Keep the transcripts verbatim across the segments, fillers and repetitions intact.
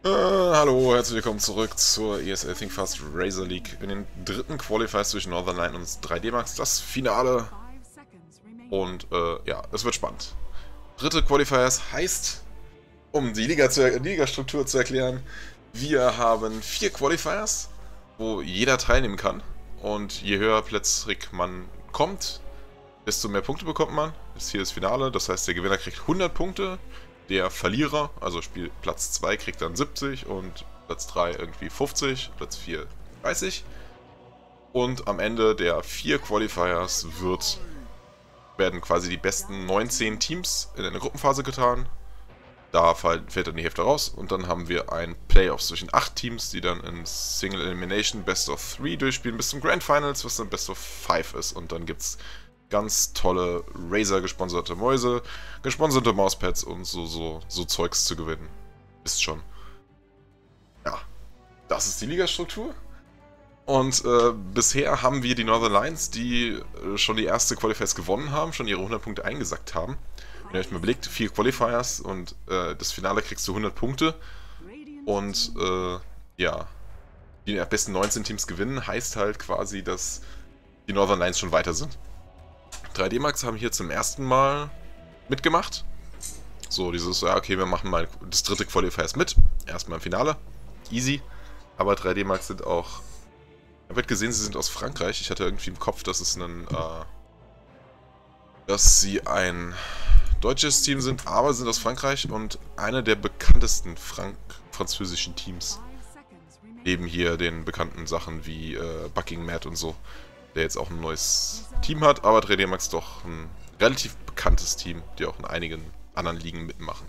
Äh, hallo, herzlich willkommen zurück zur E S L Think Fast Razor League in den dritten Qualifiers zwischen Northern Line und drei D Max, das Finale. Und äh, ja, es wird spannend. Dritte Qualifiers heißt, um die Liga zu, Ligastruktur zu erklären, wir haben vier Qualifiers, wo jeder teilnehmen kann. Und je höher plätzig man kommt, desto mehr Punkte bekommt man. Das ist hier das Finale, das heißt, der Gewinner kriegt hundert Punkte. Der Verlierer, also Spiel Platz zwei, kriegt dann siebzig und Platz drei irgendwie fünfzig, Platz vier dreißig. Und am Ende der vier Qualifiers wird, werden quasi die besten neunzehn Teams in eine Gruppenphase getan. Da fällt dann die Hälfte raus und dann haben wir ein Playoffs zwischen acht Teams, die dann in Single Elimination Best of Three durchspielen bis zum Grand Finals, was dann Best of Five ist. Und dann gibt es ganz tolle Razer gesponserte Mäuse, gesponserte Mauspads und so, so, so Zeugs zu gewinnen. Ist schon. Ja, das ist die Ligastruktur. Und äh, bisher haben wir die Northern Lions, die äh, schon die erste Qualifiers gewonnen haben, schon ihre hundert Punkte eingesackt haben. Wenn ihr euch mal überlegt, vier Qualifiers und äh, das Finale kriegst du hundert Punkte. Und äh, ja, die besten neunzehn Teams gewinnen, heißt halt quasi, dass die Northern Lions schon weiter sind. drei D Max haben hier zum ersten Mal mitgemacht. So, dieses, ja, okay, wir machen mal das dritte Qualifiers mit. Erstmal im Finale. Easy. Aber drei D Max sind auch... Ich habe gesehen, sie sind aus Frankreich. Ich hatte irgendwie im Kopf, dass es ein... Äh, dass sie ein deutsches Team sind, aber sind aus Frankreich und einer der bekanntesten Frank französischen Teams. Neben hier den bekannten Sachen wie äh, Bucking Mad und so. Der jetzt auch ein neues Team hat, aber drei D Max doch ein relativ bekanntes Team, die auch in einigen anderen Ligen mitmachen.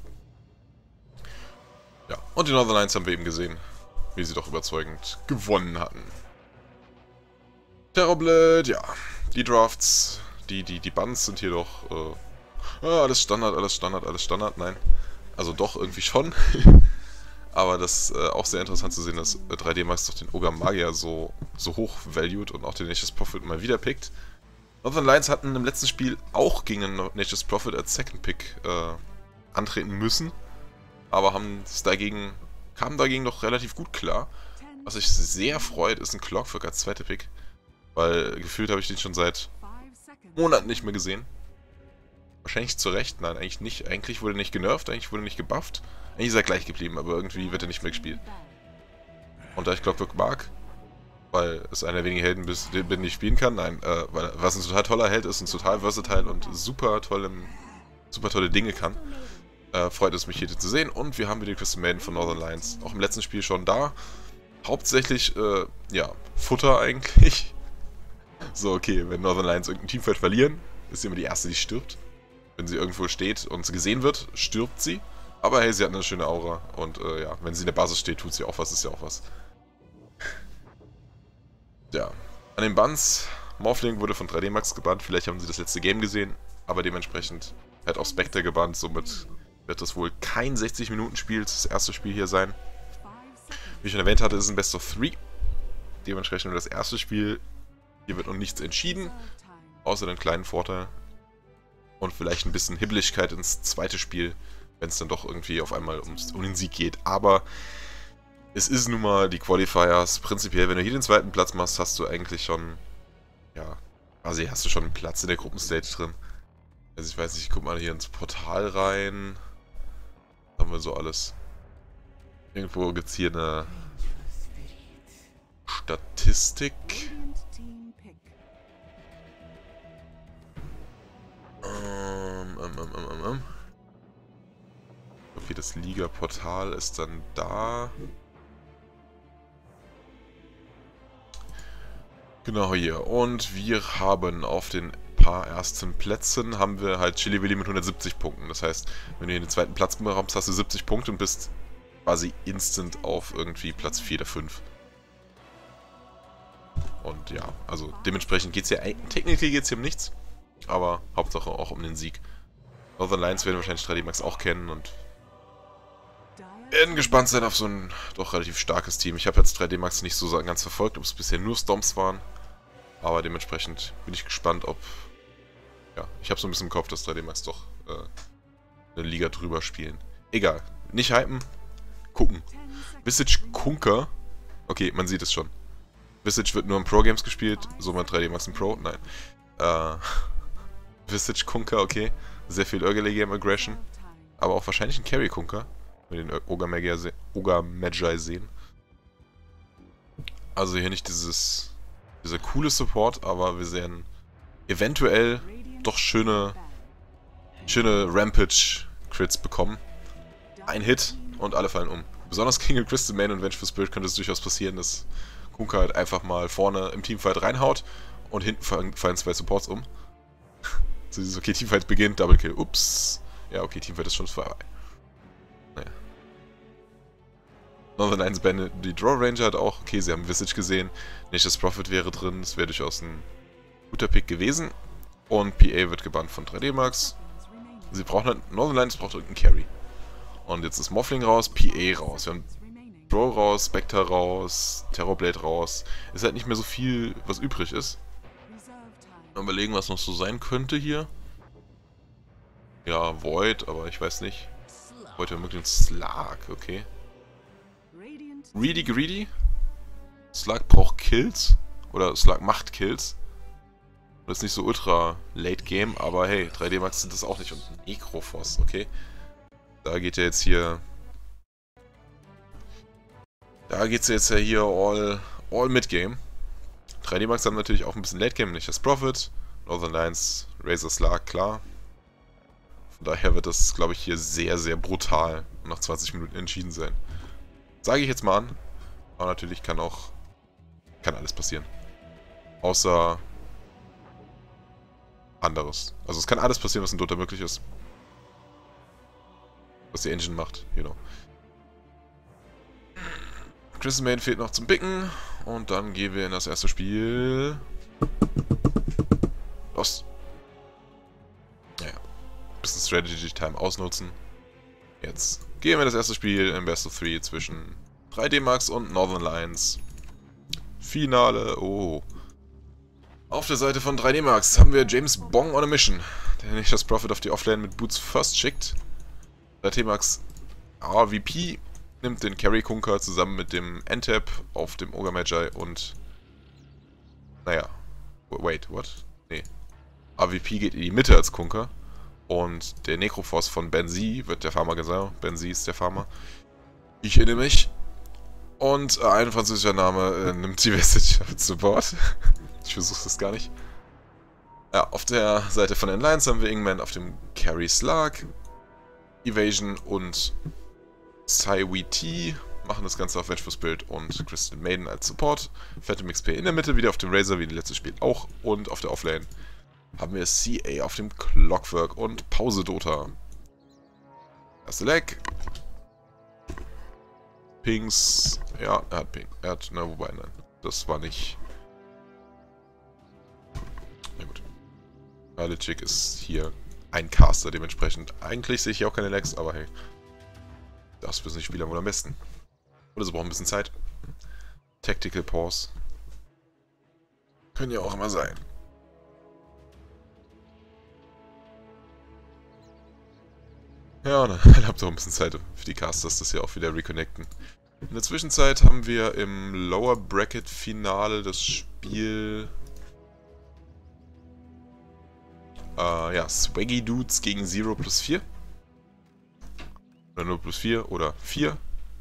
Ja, und die Northern Lions haben wir eben gesehen, wie sie doch überzeugend gewonnen hatten. Terrorblade, ja, die Drafts, die, die, die Buns sind hier doch, äh, ja, alles Standard, alles Standard, alles Standard, nein. Also doch, irgendwie schon. Aber das ist äh, auch sehr interessant zu sehen, dass äh, drei D Max doch den Ogre Magier so, so hoch valued und auch den Nature's Prophet mal wieder pickt. Northern Lions hatten im letzten Spiel auch gegen den Nature's Prophet als Second Pick äh, antreten müssen, aber haben es dagegen, kamen dagegen doch relativ gut klar. Was sich sehr freut, ist ein Clockwork als zweiter Pick, weil gefühlt habe ich den schon seit Monaten nicht mehr gesehen. Wahrscheinlich zu Recht, nein, eigentlich nicht. Eigentlich wurde er nicht genervt, eigentlich wurde er nicht gebufft. Eigentlich ist er gleich geblieben, aber irgendwie wird er nicht mehr gespielt. Und da ich Clockwork mag, weil es einer der wenigen Helden ist, den ich spielen kann, nein, äh, weil was ein total toller Held ist und total versatile und super, tollem, super tolle Dinge kann, äh, freut es mich hier zu sehen. Und wir haben wieder die Crystal Maiden von Northern Lions, auch im letzten Spiel schon da. Hauptsächlich, äh, ja, Futter eigentlich. So, okay, wenn Northern Lions irgendein Teamfight verlieren, ist sie immer die erste, die stirbt. Wenn sie irgendwo steht und sie gesehen wird, stirbt sie. Aber hey, sie hat eine schöne Aura. Und äh, ja, wenn sie in der Basis steht, tut sie auch was, ist ja auch was. Ja, an den Buns. Morphling wurde von drei D Max gebannt. Vielleicht haben sie das letzte Game gesehen. Aber dementsprechend hat auch Spectre gebannt. Somit wird das wohl kein sechzig Minuten Spiel, das erste Spiel hier sein. Wie ich schon erwähnt hatte, ist es ein Best of Three. Dementsprechend nur das erste Spiel. Hier wird noch nichts entschieden. Außer den kleinen Vorteil. Und vielleicht ein bisschen Hibbeligkeit ins zweite Spiel, wenn es dann doch irgendwie auf einmal ums, um den Sieg geht. Aber es ist nun mal die Qualifiers. Prinzipiell, wenn du hier den zweiten Platz machst, hast du eigentlich schon, ja, quasi hast du schon einen Platz in der Gruppenstage drin. Also ich weiß nicht, ich guck mal hier ins Portal rein. Was haben wir so alles? Irgendwo gibt es hier eine Statistik. Okay, das Liga-Portal ist dann da. Genau hier. Und wir haben auf den paar ersten Plätzen haben wir halt Chili Willy mit hundertsiebzig Punkten. Das heißt, wenn du hier den zweiten Platz bekommst, hast du siebzig Punkte und bist quasi instant auf irgendwie Platz vier oder fünf. Und ja, also dementsprechend geht es ja, technisch geht es hier um nichts. Aber Hauptsache auch um den Sieg. Northern Lions werden wahrscheinlich drei D Max auch kennen und werden gespannt sein auf so ein doch relativ starkes Team. Ich habe jetzt drei D Max nicht so ganz verfolgt, ob es bisher nur Stomps waren. Aber dementsprechend bin ich gespannt, ob... Ja, ich habe so ein bisschen im Kopf, dass drei D Max doch äh, eine Liga drüber spielen. Egal, nicht hypen. gucken. Visage Kunkka. Okay, man sieht es schon. Visage wird nur in Pro-Games gespielt, somit drei D Max in Pro. Nein. Äh, Visage Kunkka, okay. Sehr viel Early Game Aggression. Aber auch wahrscheinlich ein Carry Kunkka. Wenn wir den Ogre Magi se Ogre Magi sehen. Also hier nicht dieses dieser coole Support, aber wir sehen eventuell doch schöne schöne Rampage-Crits bekommen. Ein Hit und alle fallen um. Besonders gegen Crystal Main und Vengeful Spirit könnte es durchaus passieren, dass Kunkka halt einfach mal vorne im Teamfight reinhaut und hinten fallen, fallen zwei Supports um. So dieses, okay, Teamfight beginnt, Double Kill, ups. Ja, okay, Teamfight ist schon vorbei. Naja. Northern eins Band, die Draw Ranger hat auch, okay, sie haben Visage gesehen. Nature's Prophet wäre drin, das wäre durchaus ein guter Pick gewesen. Und P A wird gebannt von drei D Max. Sie brauchen halt, Northern Lions braucht irgendeinen Carry. Und jetzt ist Morphling raus, P A raus. Wir haben Draw raus, Spectre raus, Terrorblade raus. Ist halt nicht mehr so viel, was übrig ist. Mal überlegen, was noch so sein könnte hier. Ja, Void, aber ich weiß nicht. Void wäre möglich ein Slark, okay. Greedy Greedy? Slark braucht Kills. Oder Slark macht Kills. Das ist nicht so ultra late game, aber hey, drei D Max sind das auch nicht. Und Necrophos, okay. Da geht ja jetzt hier... Da geht's jetzt ja hier all, all mid-game. drei D Max haben natürlich auch ein bisschen Late-Game, nicht das Prophet. Northern Lions, Razor Slark, klar. Von daher wird das, glaube ich, hier sehr, sehr brutal nach zwanzig Minuten entschieden sein. Sage ich jetzt mal an. Aber natürlich kann auch... Kann alles passieren. Außer... anderes. Also es kann alles passieren, was in Dota möglich ist. Was die Engine macht, you know. Crystal Main fehlt noch zum Picken. Und dann gehen wir in das erste Spiel. Los. Naja. Bisschen Strategy Time ausnutzen. Jetzt gehen wir in das erste Spiel im Best of drei zwischen drei D Max und Northern Lions. Finale. Oh. Auf der Seite von drei D Max haben wir James Bong on a Mission, der nicht das Prophet auf die Offlane mit Boots First schickt. drei D Max R V P nimmt den Carry Kunkka zusammen mit dem N-Tap auf dem Ogre Magi und... Naja. Wait, what? Nee. R V P geht in die Mitte als Kunkka. Und der Necrophos von Benzi wird der Farmer gesagt. Benzi ist der Farmer. Ich erinnere mich. Und äh, ein französischer Name äh, nimmt die Message zu Bord. Ich versuche das gar nicht. Ja, auf der Seite von den Lions haben wir Ingman auf dem Carry Slark. Evasion und Psy-Wee-T machen das Ganze auf Vengeful Spirit und Crystal Maiden als Support. Phantom X P in der Mitte, wieder auf dem Razor, wie letztes Spiel auch. Und auf der Offlane haben wir C A auf dem Clockwork und Pause Dota. Erste Leg. Pings. Ja, er hat Ping. Er hat, na wobei, nein. Das war nicht... Na gut. Chick ist hier ein Caster, dementsprechend. Eigentlich sehe ich hier auch keine Lags, aber hey. Das wissen die Spieler wohl am besten. Oder sie brauchen ein bisschen Zeit. Tactical Pause. Können ja auch immer sein. Ja, dann habt ihr auch ein bisschen Zeit für die Casters, dass sie auch wieder reconnecten. In der Zwischenzeit haben wir im Lower Bracket Finale das Spiel... Äh, ja, Swaggy Dudes gegen Zero plus vier. Oder null plus vier oder vier.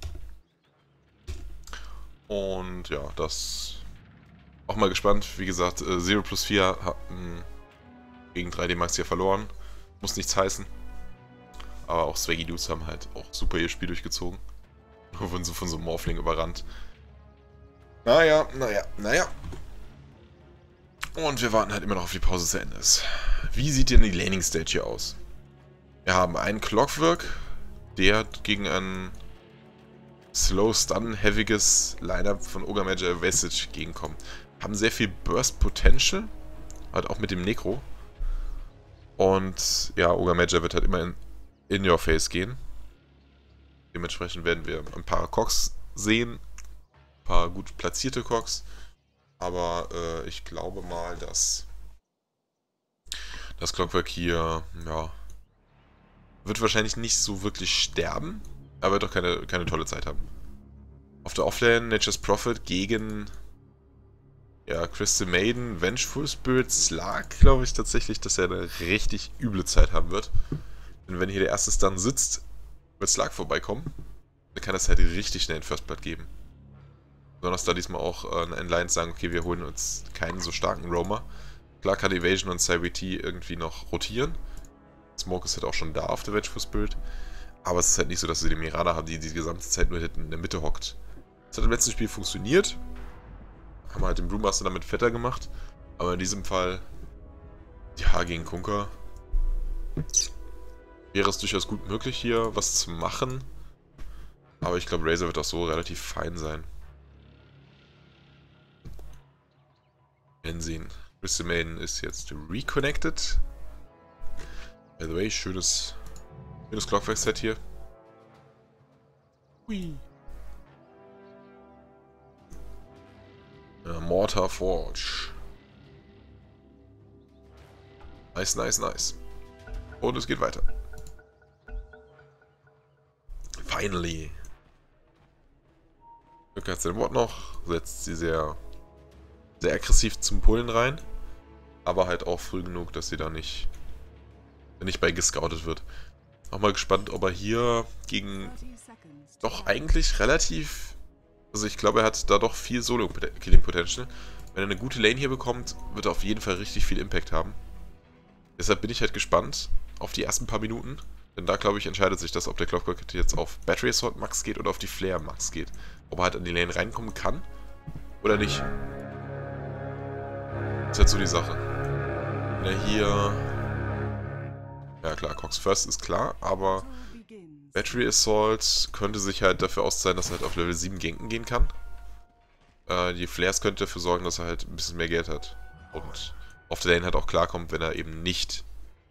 Und ja, das... Auch mal gespannt. Wie gesagt, Zero plus vier hatten gegen drei D Max hier verloren. Muss nichts heißen. Aber auch Swaggy Dudes haben halt auch super ihr Spiel durchgezogen. Wurden so von so einem Morphling überrannt. Naja, naja, naja. Und wir warten halt immer noch auf die Pause zu Ende ist. Wie sieht denn die Laning Stage hier aus? Wir haben einen Clockwork, der gegen ein Slow Stun heaviges Lineup von Ogre Magi Visage gegenkommt. Haben sehr viel Burst Potential. Halt auch mit dem Necro. Und ja, Ogre Magi wird halt immer in in your face gehen. Dementsprechend werden wir ein paar Cogs sehen. Ein paar gut platzierte Cogs. Aber äh, ich glaube mal, dass das Clockwork hier, ja, wird wahrscheinlich nicht so wirklich sterben. Er wird doch keine, keine tolle Zeit haben. Auf der Offlane Nature's Prophet gegen ja, Crystal Maiden, Vengeful Spirit, Slark, glaube ich tatsächlich, dass er eine richtig üble Zeit haben wird. Denn wenn hier der erste Stun sitzt, wird Slark vorbeikommen. Dann kann das halt richtig schnell in First Blood geben. Besonders da diesmal auch äh, ein Alliance sagen, okay, wir holen uns keinen so starken Roamer. Klar kann Evasion und C Y T irgendwie noch rotieren. Smoke ist halt auch schon da auf der Vengeful Spirit. Aber es ist halt nicht so, dass sie die Mirana haben, die die gesamte Zeit nur hinten in der Mitte hockt. Das hat im letzten Spiel funktioniert. Haben halt den Brewmaster damit fetter gemacht. Aber in diesem Fall, ja, gegen Kunkka wäre es durchaus gut möglich, hier was zu machen. Aber ich glaube, Razor wird auch so relativ fein sein. Sehen. Crystal Maiden ist jetzt reconnected. By the way, schönes, schönes Clockwork-Set hier. Hui. Ja, Mortar Forge. Nice, nice, nice. Und es geht weiter. Finally. Glück hat sein Wort noch. Setzt sie sehr... sehr aggressiv zum Pullen rein, aber halt auch früh genug, dass sie da nicht, nicht bei gescoutet wird. Auch mal gespannt, ob er hier gegen doch eigentlich relativ, also ich glaube, er hat da doch viel Solo-Killing-Potential. Wenn er eine gute Lane hier bekommt, wird er auf jeden Fall richtig viel Impact haben. Deshalb bin ich halt gespannt auf die ersten paar Minuten, denn da, glaube ich, entscheidet sich das, ob der Clockwork jetzt auf Battery Assault Max geht oder auf die Flare Max geht. Ob er halt an die Lane reinkommen kann oder nicht. Das ist halt so die Sache. Wenn er hier... Ja klar, Cox First ist klar, aber Battery Assault könnte sich halt dafür auszahlen, dass er halt auf Level sieben ganken gehen kann. Äh, die Flares könnte dafür sorgen, dass er halt ein bisschen mehr Geld hat. Und auf der Lane halt auch klarkommt, wenn er eben nicht...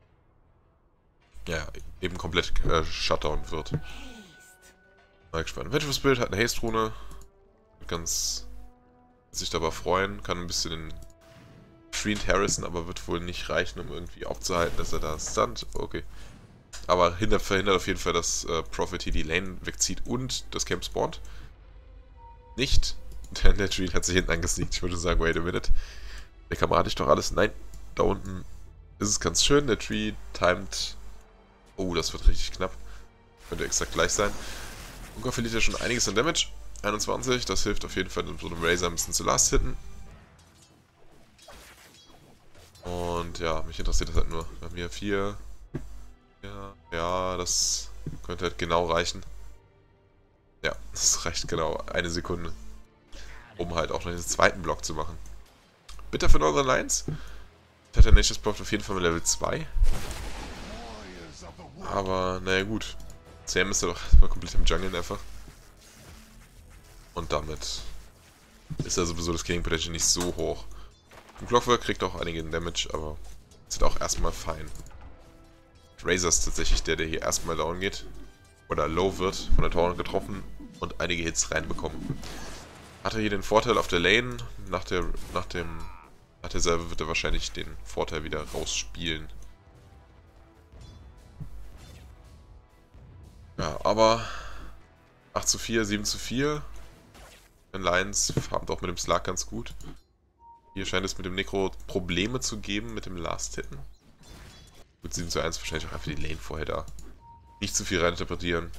Ja, eben komplett äh, Shutdown wird. Mal gespannt. Vengeful Spirit hat eine Haste-Rune. Ganz... sich dabei freuen, kann ein bisschen den... Screent Harrison, aber wird wohl nicht reichen, um irgendwie aufzuhalten, dass er da stunt. Okay. Aber hindert, verhindert auf jeden Fall, dass äh, Prophet hier die Lane wegzieht und das Camp spawnt. Nicht, denn der Tree hat sich hinten angesneakt. Ich würde sagen, wait a minute. Der Kamerad ist doch alles. Nein, da unten ist es ganz schön. Der Tree timed. Oh, das wird richtig knapp. Könnte exakt gleich sein. Kunkka verliert ja schon einiges an Damage. einundzwanzig, das hilft auf jeden Fall, so einem Razor ein bisschen zu last hitten. Und ja, mich interessiert das halt nur. Wir haben hier vier. Ja, ja, das könnte halt genau reichen. Ja, das reicht genau eine Sekunde. Um halt auch noch den zweiten Block zu machen. Bitter für Northern Lions. Hat der Nature's Prophet auf jeden Fall mit Level zwei. Aber, naja gut. C M ist ja doch mal komplett im Jungle einfach. Und damit ist ja sowieso das Killing Potential nicht so hoch. Und Clockwork kriegt auch einigen Damage, aber ist auch erstmal fein. Razor ist tatsächlich der, der hier erstmal down geht. Oder low wird, von der Tower getroffen und einige Hits reinbekommen. Hat er hier den Vorteil auf der Lane? Nach der, nach dem, nach der Salve wird er wahrscheinlich den Vorteil wieder rausspielen. Ja, aber acht zu vier, sieben zu vier. Den Lions farmt auch mit dem Slark ganz gut. Hier scheint es mit dem Necro Probleme zu geben mit dem Last-Hitten. Gut, sieben zu eins wahrscheinlich auch einfach die Lane vorher da. Nicht zu viel reininterpretieren.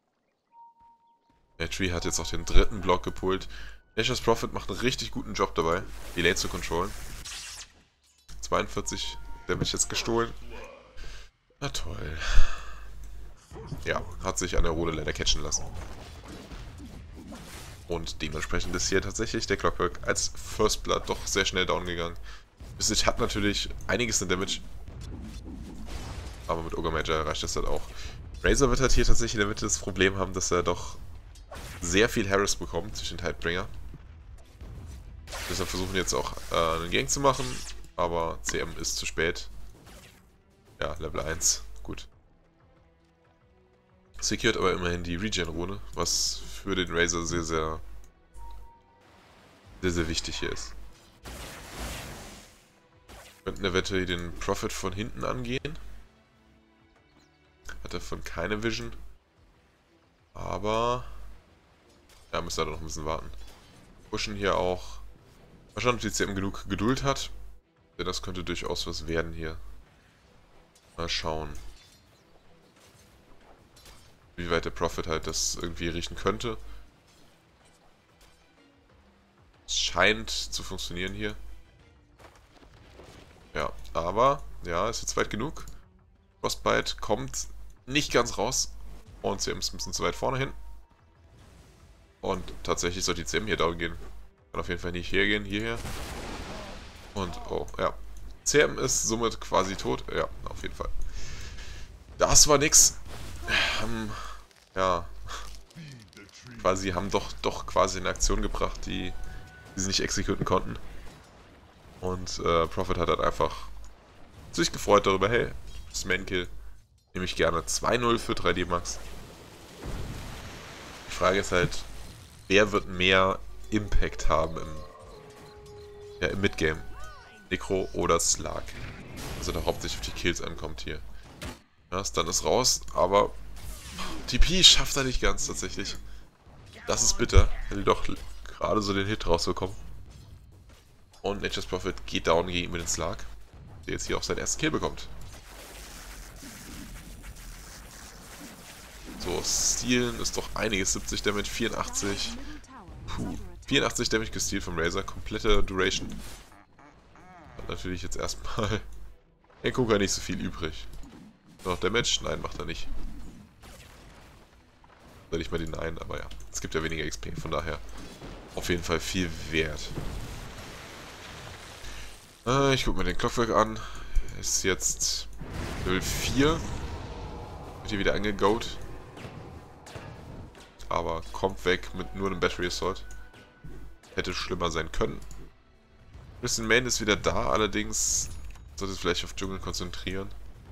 Der Tree hat jetzt auch den dritten Block gepullt. Nature's Prophet macht einen richtig guten Job dabei, die Lane zu controllen. zweiundvierzig Damage jetzt gestohlen. Na toll. Ja, hat sich an der Rode leider catchen lassen. Und dementsprechend ist hier tatsächlich der Clockwork als First Blood doch sehr schnell down gegangen. Visage hat natürlich einiges an Damage. Aber mit Ogre Magi reicht das halt auch. Razor wird halt hier tatsächlich in der Mitte das Problem haben, dass er doch sehr viel Harass bekommt durch den Tidebringer. Deshalb versuchen wir jetzt auch äh, einen Gang zu machen, aber C M ist zu spät. Ja, Level eins, gut. Secured aber immerhin die Regen-Rune, was für den Razor sehr, sehr, sehr, sehr wichtig hier ist. Wir könnten eventuell den Prophet von hinten angehen. Hat er von keine Vision. Aber... Ja, müssen wir da noch ein bisschen warten. Pushen hier auch... Mal schauen, ob die C M genug Geduld hat. Denn das könnte durchaus was werden hier. Mal schauen. Wie weit der Prophet halt das irgendwie riechen könnte. Es scheint zu funktionieren hier. Ja, aber... Ja, ist jetzt weit genug. Frostbite kommt nicht ganz raus. Und C M ist ein bisschen zu weit vorne hin. Und tatsächlich sollte die C M hier down gehen. Kann auf jeden Fall nicht hier gehen, hierher. Und, oh, ja. C M ist somit quasi tot. Ja, auf jeden Fall. Das war nix. Ähm, ja. Quasi haben doch, doch quasi eine Aktion gebracht, die, die sie nicht exekutieren konnten. Und äh, Prophet hat halt einfach sich gefreut darüber, hey, das Main-Kill nehme ich gerne. zwei null für drei D Max. Die Frage ist halt, wer wird mehr Impact haben im, ja, im Midgame? Necro oder Slark? Also da hauptsächlich auf die Kills ankommt hier. Ja, Stun ist raus, aber T P schafft er nicht ganz tatsächlich. Das ist bitter. Hätte doch gerade so den Hit rausbekommen. Und Nature's Prophet geht down gegen den Slark, der jetzt hier auch seinen ersten Kill bekommt. So, Stealen ist doch einiges. siebzig Damage, vierundachtzig. Puh, vierundachtzig Damage gestealt vom Razor. Komplette Duration. Hat natürlich jetzt erstmal Enkuka nicht so viel übrig. Noch Damage? Nein, macht er nicht. Soll ich mal den einen, aber ja. Es gibt ja weniger X P, von daher auf jeden Fall viel wert. Äh, ich gucke mir den Clockwork an. Ist jetzt Level vier. Wird hier wieder angegoat. Aber kommt weg mit nur einem Battery Assault. Hätte schlimmer sein können. Bisschen Main ist wieder da, allerdings sollte es vielleicht auf Dschungel konzentrieren.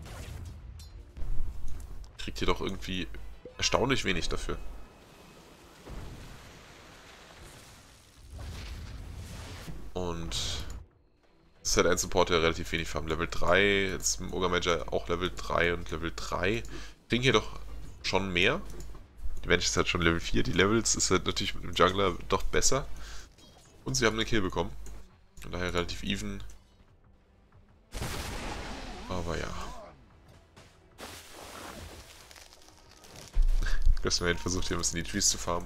Kriegt hier doch irgendwie erstaunlich wenig dafür. Und es ist halt ein Support, der relativ wenig Farm. Level drei, jetzt im Ogre Major auch Level drei und Level drei. Kriegen hier doch schon mehr. Die Mensch ist halt schon Level vier. Die Levels ist halt natürlich mit dem Jungler doch besser. Und sie haben einen Kill bekommen. Von daher relativ even. Aber ja. Christman versucht hier ein bisschen die Trees zu farmen.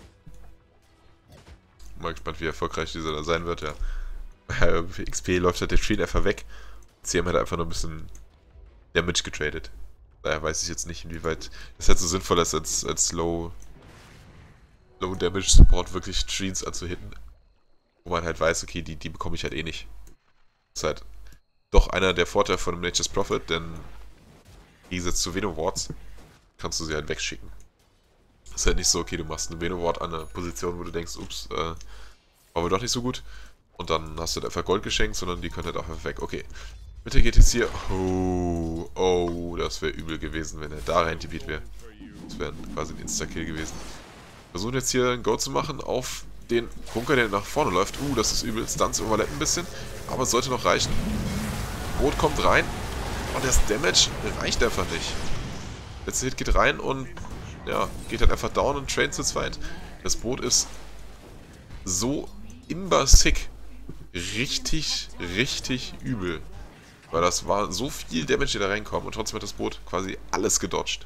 Mal gespannt, wie erfolgreich dieser da sein wird, ja. Für X P läuft halt der Tree einfach weg. Sie haben halt einfach nur ein bisschen Damage getradet. Daher weiß ich jetzt nicht, inwieweit es halt so sinnvoll ist, als, als Low, Low Damage Support wirklich Trees anzuhitten. Wo man halt weiß, okay, die, die bekomme ich halt eh nicht. Das ist halt doch einer der Vorteile von dem Nature's Prophet, denn im Gegensatz zu Venom Wards kannst du sie halt wegschicken. Das ist halt nicht so, okay, du machst eine Venom Ward an einer Position, wo du denkst, ups, äh, war wohl doch nicht so gut. Und dann hast du halt einfach Gold geschenkt, sondern die können halt auch einfach weg. Okay, Mitte geht jetzt hier. Oh, oh, das wäre übel gewesen, wenn er da rein tipiert wäre. Das wäre quasi ein Insta-Kill gewesen. Versuchen jetzt hier ein Go zu machen auf den Bunker, der nach vorne läuft. Uh, das ist übel. Stunts überlebt ein bisschen, aber es sollte noch reichen. Boot kommt rein und das Damage reicht einfach nicht. Letzter Hit geht rein und ja, geht halt einfach down und train zu zweit. Das Boot ist so imba sick. Richtig, richtig übel. Weil das war so viel Damage, die da reinkommen und trotzdem hat das Boot quasi alles gedodged.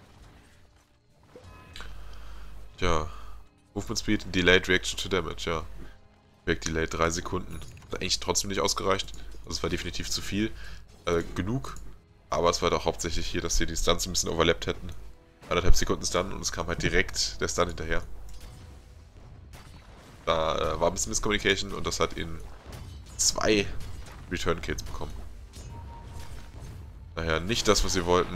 Tja. Movement Speed, Delayed Reaction to Damage, ja. React Delay drei Sekunden. Hat eigentlich trotzdem nicht ausgereicht. Also es war definitiv zu viel. Äh, genug. Aber es war doch hauptsächlich hier, dass sie die Stunts ein bisschen overlappt hätten. Anderthalb Sekunden Stun und es kam halt direkt der Stun hinterher. Da äh, war ein bisschen Miscommunication und das hat ihn zwei Return Kills bekommen. Daher nicht das, was sie wollten.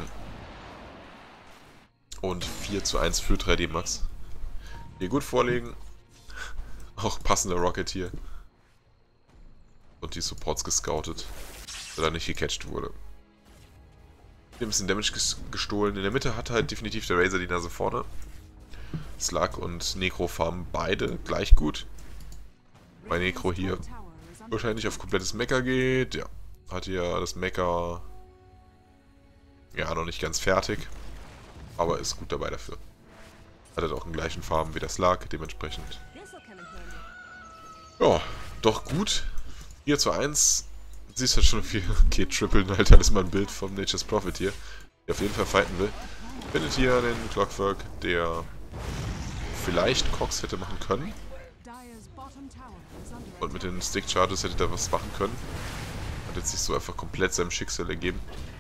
Und vier zu eins für drei D Max. Hier gut vorlegen. Auch passender Rocket hier. Und die Supports gescoutet, dass er nicht gecatcht wurde. Hier ein bisschen Damage gestohlen. In der Mitte hat halt definitiv der Razor die Nase vorne. Slark und Necro farmen beide gleich gut. Bei Necro hier wahrscheinlich auf komplettes Mecha geht. Ja, hat hier das Mecha ja noch nicht ganz fertig. Aber ist gut dabei dafür. Hat halt auch in gleichen Farben wie der Slug, dementsprechend. Ja, doch gut. vier zu eins. Siehst halt schon viel. Okay, trippeln halt, dann ist mal ein Bild vom Nature's Prophet hier, der auf jeden Fall fighten will. Findet hier den Clockwork, der vielleicht Cox hätte machen können. Und mit den Stick Charges hätte er was machen können. Hat jetzt sich so einfach komplett seinem Schicksal ergeben.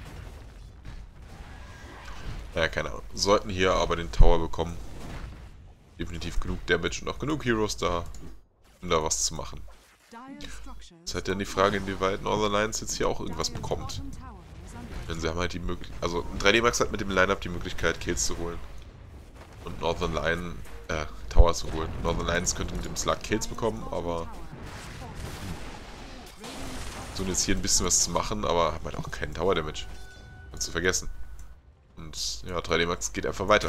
Ja, keine Ahnung. Sollten hier aber den Tower bekommen. Definitiv genug Damage und auch genug Heroes da, um da was zu machen. Es ist halt dann die Frage, inwieweit Northern Lions jetzt hier auch irgendwas bekommt. Denn sie haben halt die Möglichkeit, also drei D Max hat mit dem Lineup die Möglichkeit, Kills zu holen. Und Northern Lion, äh, Tower zu holen. Northern Lions könnte mit dem Slug Kills bekommen, aber so jetzt hier ein bisschen was zu machen, aber haben halt auch keinen Tower Damage. Kannst du vergessen. Und ja, drei D Max geht einfach weiter.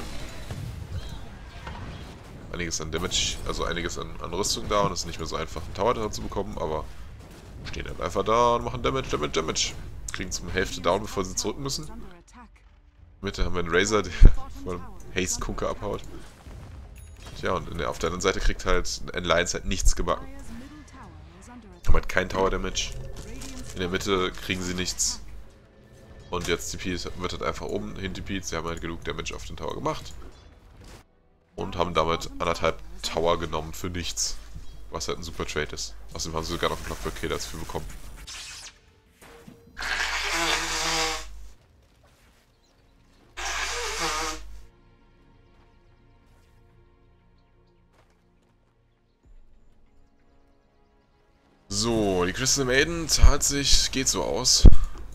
Einiges an Damage, also einiges an, an Rüstung da und es ist nicht mehr so einfach, einen Tower da zu bekommen, aber stehen halt einfach da und machen Damage, Damage, Damage. Kriegen zum Hälfte down, bevor sie zurück müssen. In der Mitte haben wir einen Razor, der von Haste Kunker abhaut. Tja, und in der, auf der anderen Seite kriegt halt ein Lions halt nichts gebacken. Haben halt kein Tower Damage. In der Mitte kriegen sie nichts. Und jetzt T P wird halt einfach oben hin T P. Sie haben halt genug Damage auf den Tower gemacht. Und haben damit anderthalb Tower genommen für nichts. Was halt ein super Trade ist. Außerdem haben sie sogar noch einen Clockwork Killer dafür bekommen. So, die Crystal Maiden zahlt sich, geht so aus.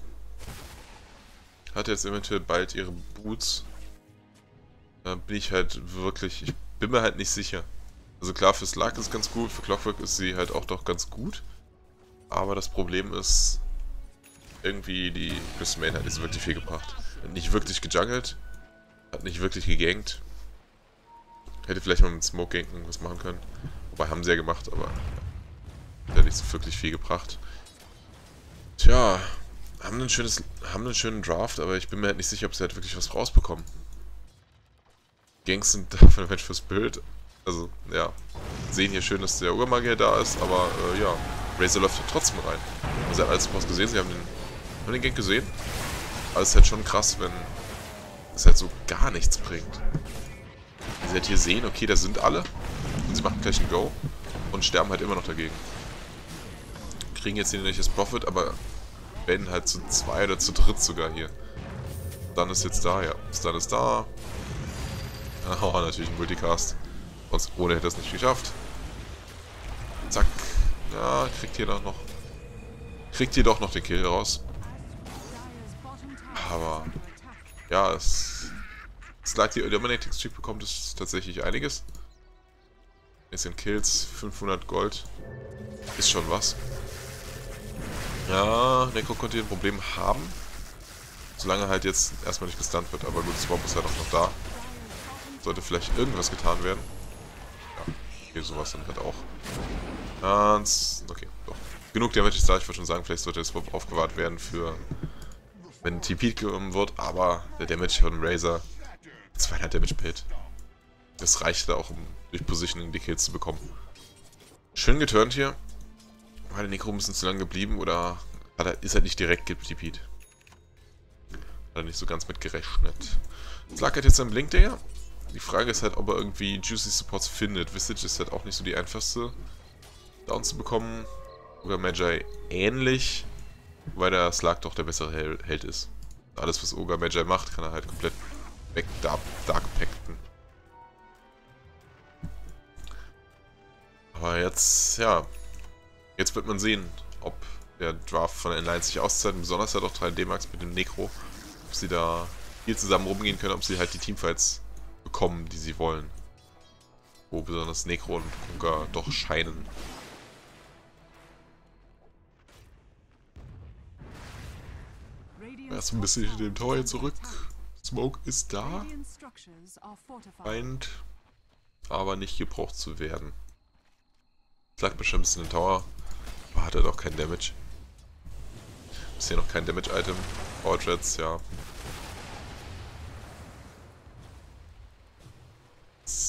Hat jetzt eventuell bald ihre Boots. Da bin ich halt wirklich, ich bin mir halt nicht sicher. Also klar, für Slug ist es ganz gut, für Clockwork ist sie halt auch doch ganz gut. Aber das Problem ist, irgendwie die Crystal Maiden hat nicht so wirklich viel gebracht. Hat nicht wirklich gejungelt, hat nicht wirklich gegankt. Hätte vielleicht mal mit Smoke Ganken was machen können. Wobei haben sie ja gemacht, aber hat ja nicht so wirklich viel gebracht. Tja, haben ein schönes, haben einen schönen Draft, aber ich bin mir halt nicht sicher, ob sie halt wirklich was rausbekommen. Ganks sind dafür ein Match fürs Bild. Also, ja. Sehen hier schön, dass der Urmagier da ist, aber äh, ja. Razor läuft trotzdem rein. Also, sie hat alles Boss gesehen, sie haben den, haben den Gank gesehen. Aber es ist halt schon krass, wenn es halt so gar nichts bringt. Sie halt hier sehen, okay, da sind alle. Und sie machen gleich ein Go. Und sterben halt immer noch dagegen. Kriegen jetzt hier nicht das Profit, aber werden halt zu zwei oder zu dritt sogar hier. Dann ist jetzt da, ja. Dann ist da. Oh, natürlich ein Multicast. Sonst ohne hätte er es nicht geschafft. Zack. Ja, kriegt hier doch noch. Kriegt hier doch noch den Kill raus. Aber. Ja, es. Es lag die Eliminating Streak bekommt es tatsächlich einiges. Jetzt sind Kills, fünfhundert Gold. Ist schon was. Ja, Necro konnte hier ein Problem haben. Solange halt jetzt erstmal nicht gestunt wird. Aber gut, Swamp ist halt auch noch da. Sollte vielleicht irgendwas getan werden. Ja, okay, sowas dann halt auch. Ganz. Okay, doch. Genug Damage ist da, ich würde schon sagen, vielleicht sollte das Swamp aufbewahrt werden für. Wenn T P genommen wird, aber der Damage von Razor. zweihundert Damage Pit. Das reichte auch, um durch Positioning die Kills zu bekommen. Schön geturnt hier. War der Necro ein bisschen zu lang geblieben oder hat er, ist er nicht direkt getippt? Hat er nicht so ganz mit gerechnet. Slug hat jetzt einen Blink der. Die Frage ist halt, ob er irgendwie Juicy Supports findet. Visage ist halt auch nicht so die einfachste Down zu bekommen. Oder Magi ähnlich, weil der Slug doch der bessere Hel Held ist. Alles, was Ogre Magi macht, kann er halt komplett weg Dark, Dark Pacten. Aber jetzt, ja, jetzt wird man sehen, ob der Draft von N eins sich auszahlt, besonders halt auch drei D Max mit dem Necro, ob sie da viel zusammen rumgehen können, ob sie halt die Teamfights bekommen, die sie wollen. Wo besonders Necro und Kunka doch scheinen. Erst ein bisschen in den Tower hier zurück. Smoke ist da. Scheint aber nicht gebraucht zu werden. Slug bestimmt ein bisschen den Tower. Aber hat er doch kein Damage. Ist hier noch kein Damage-Item. Power-Threads, ja.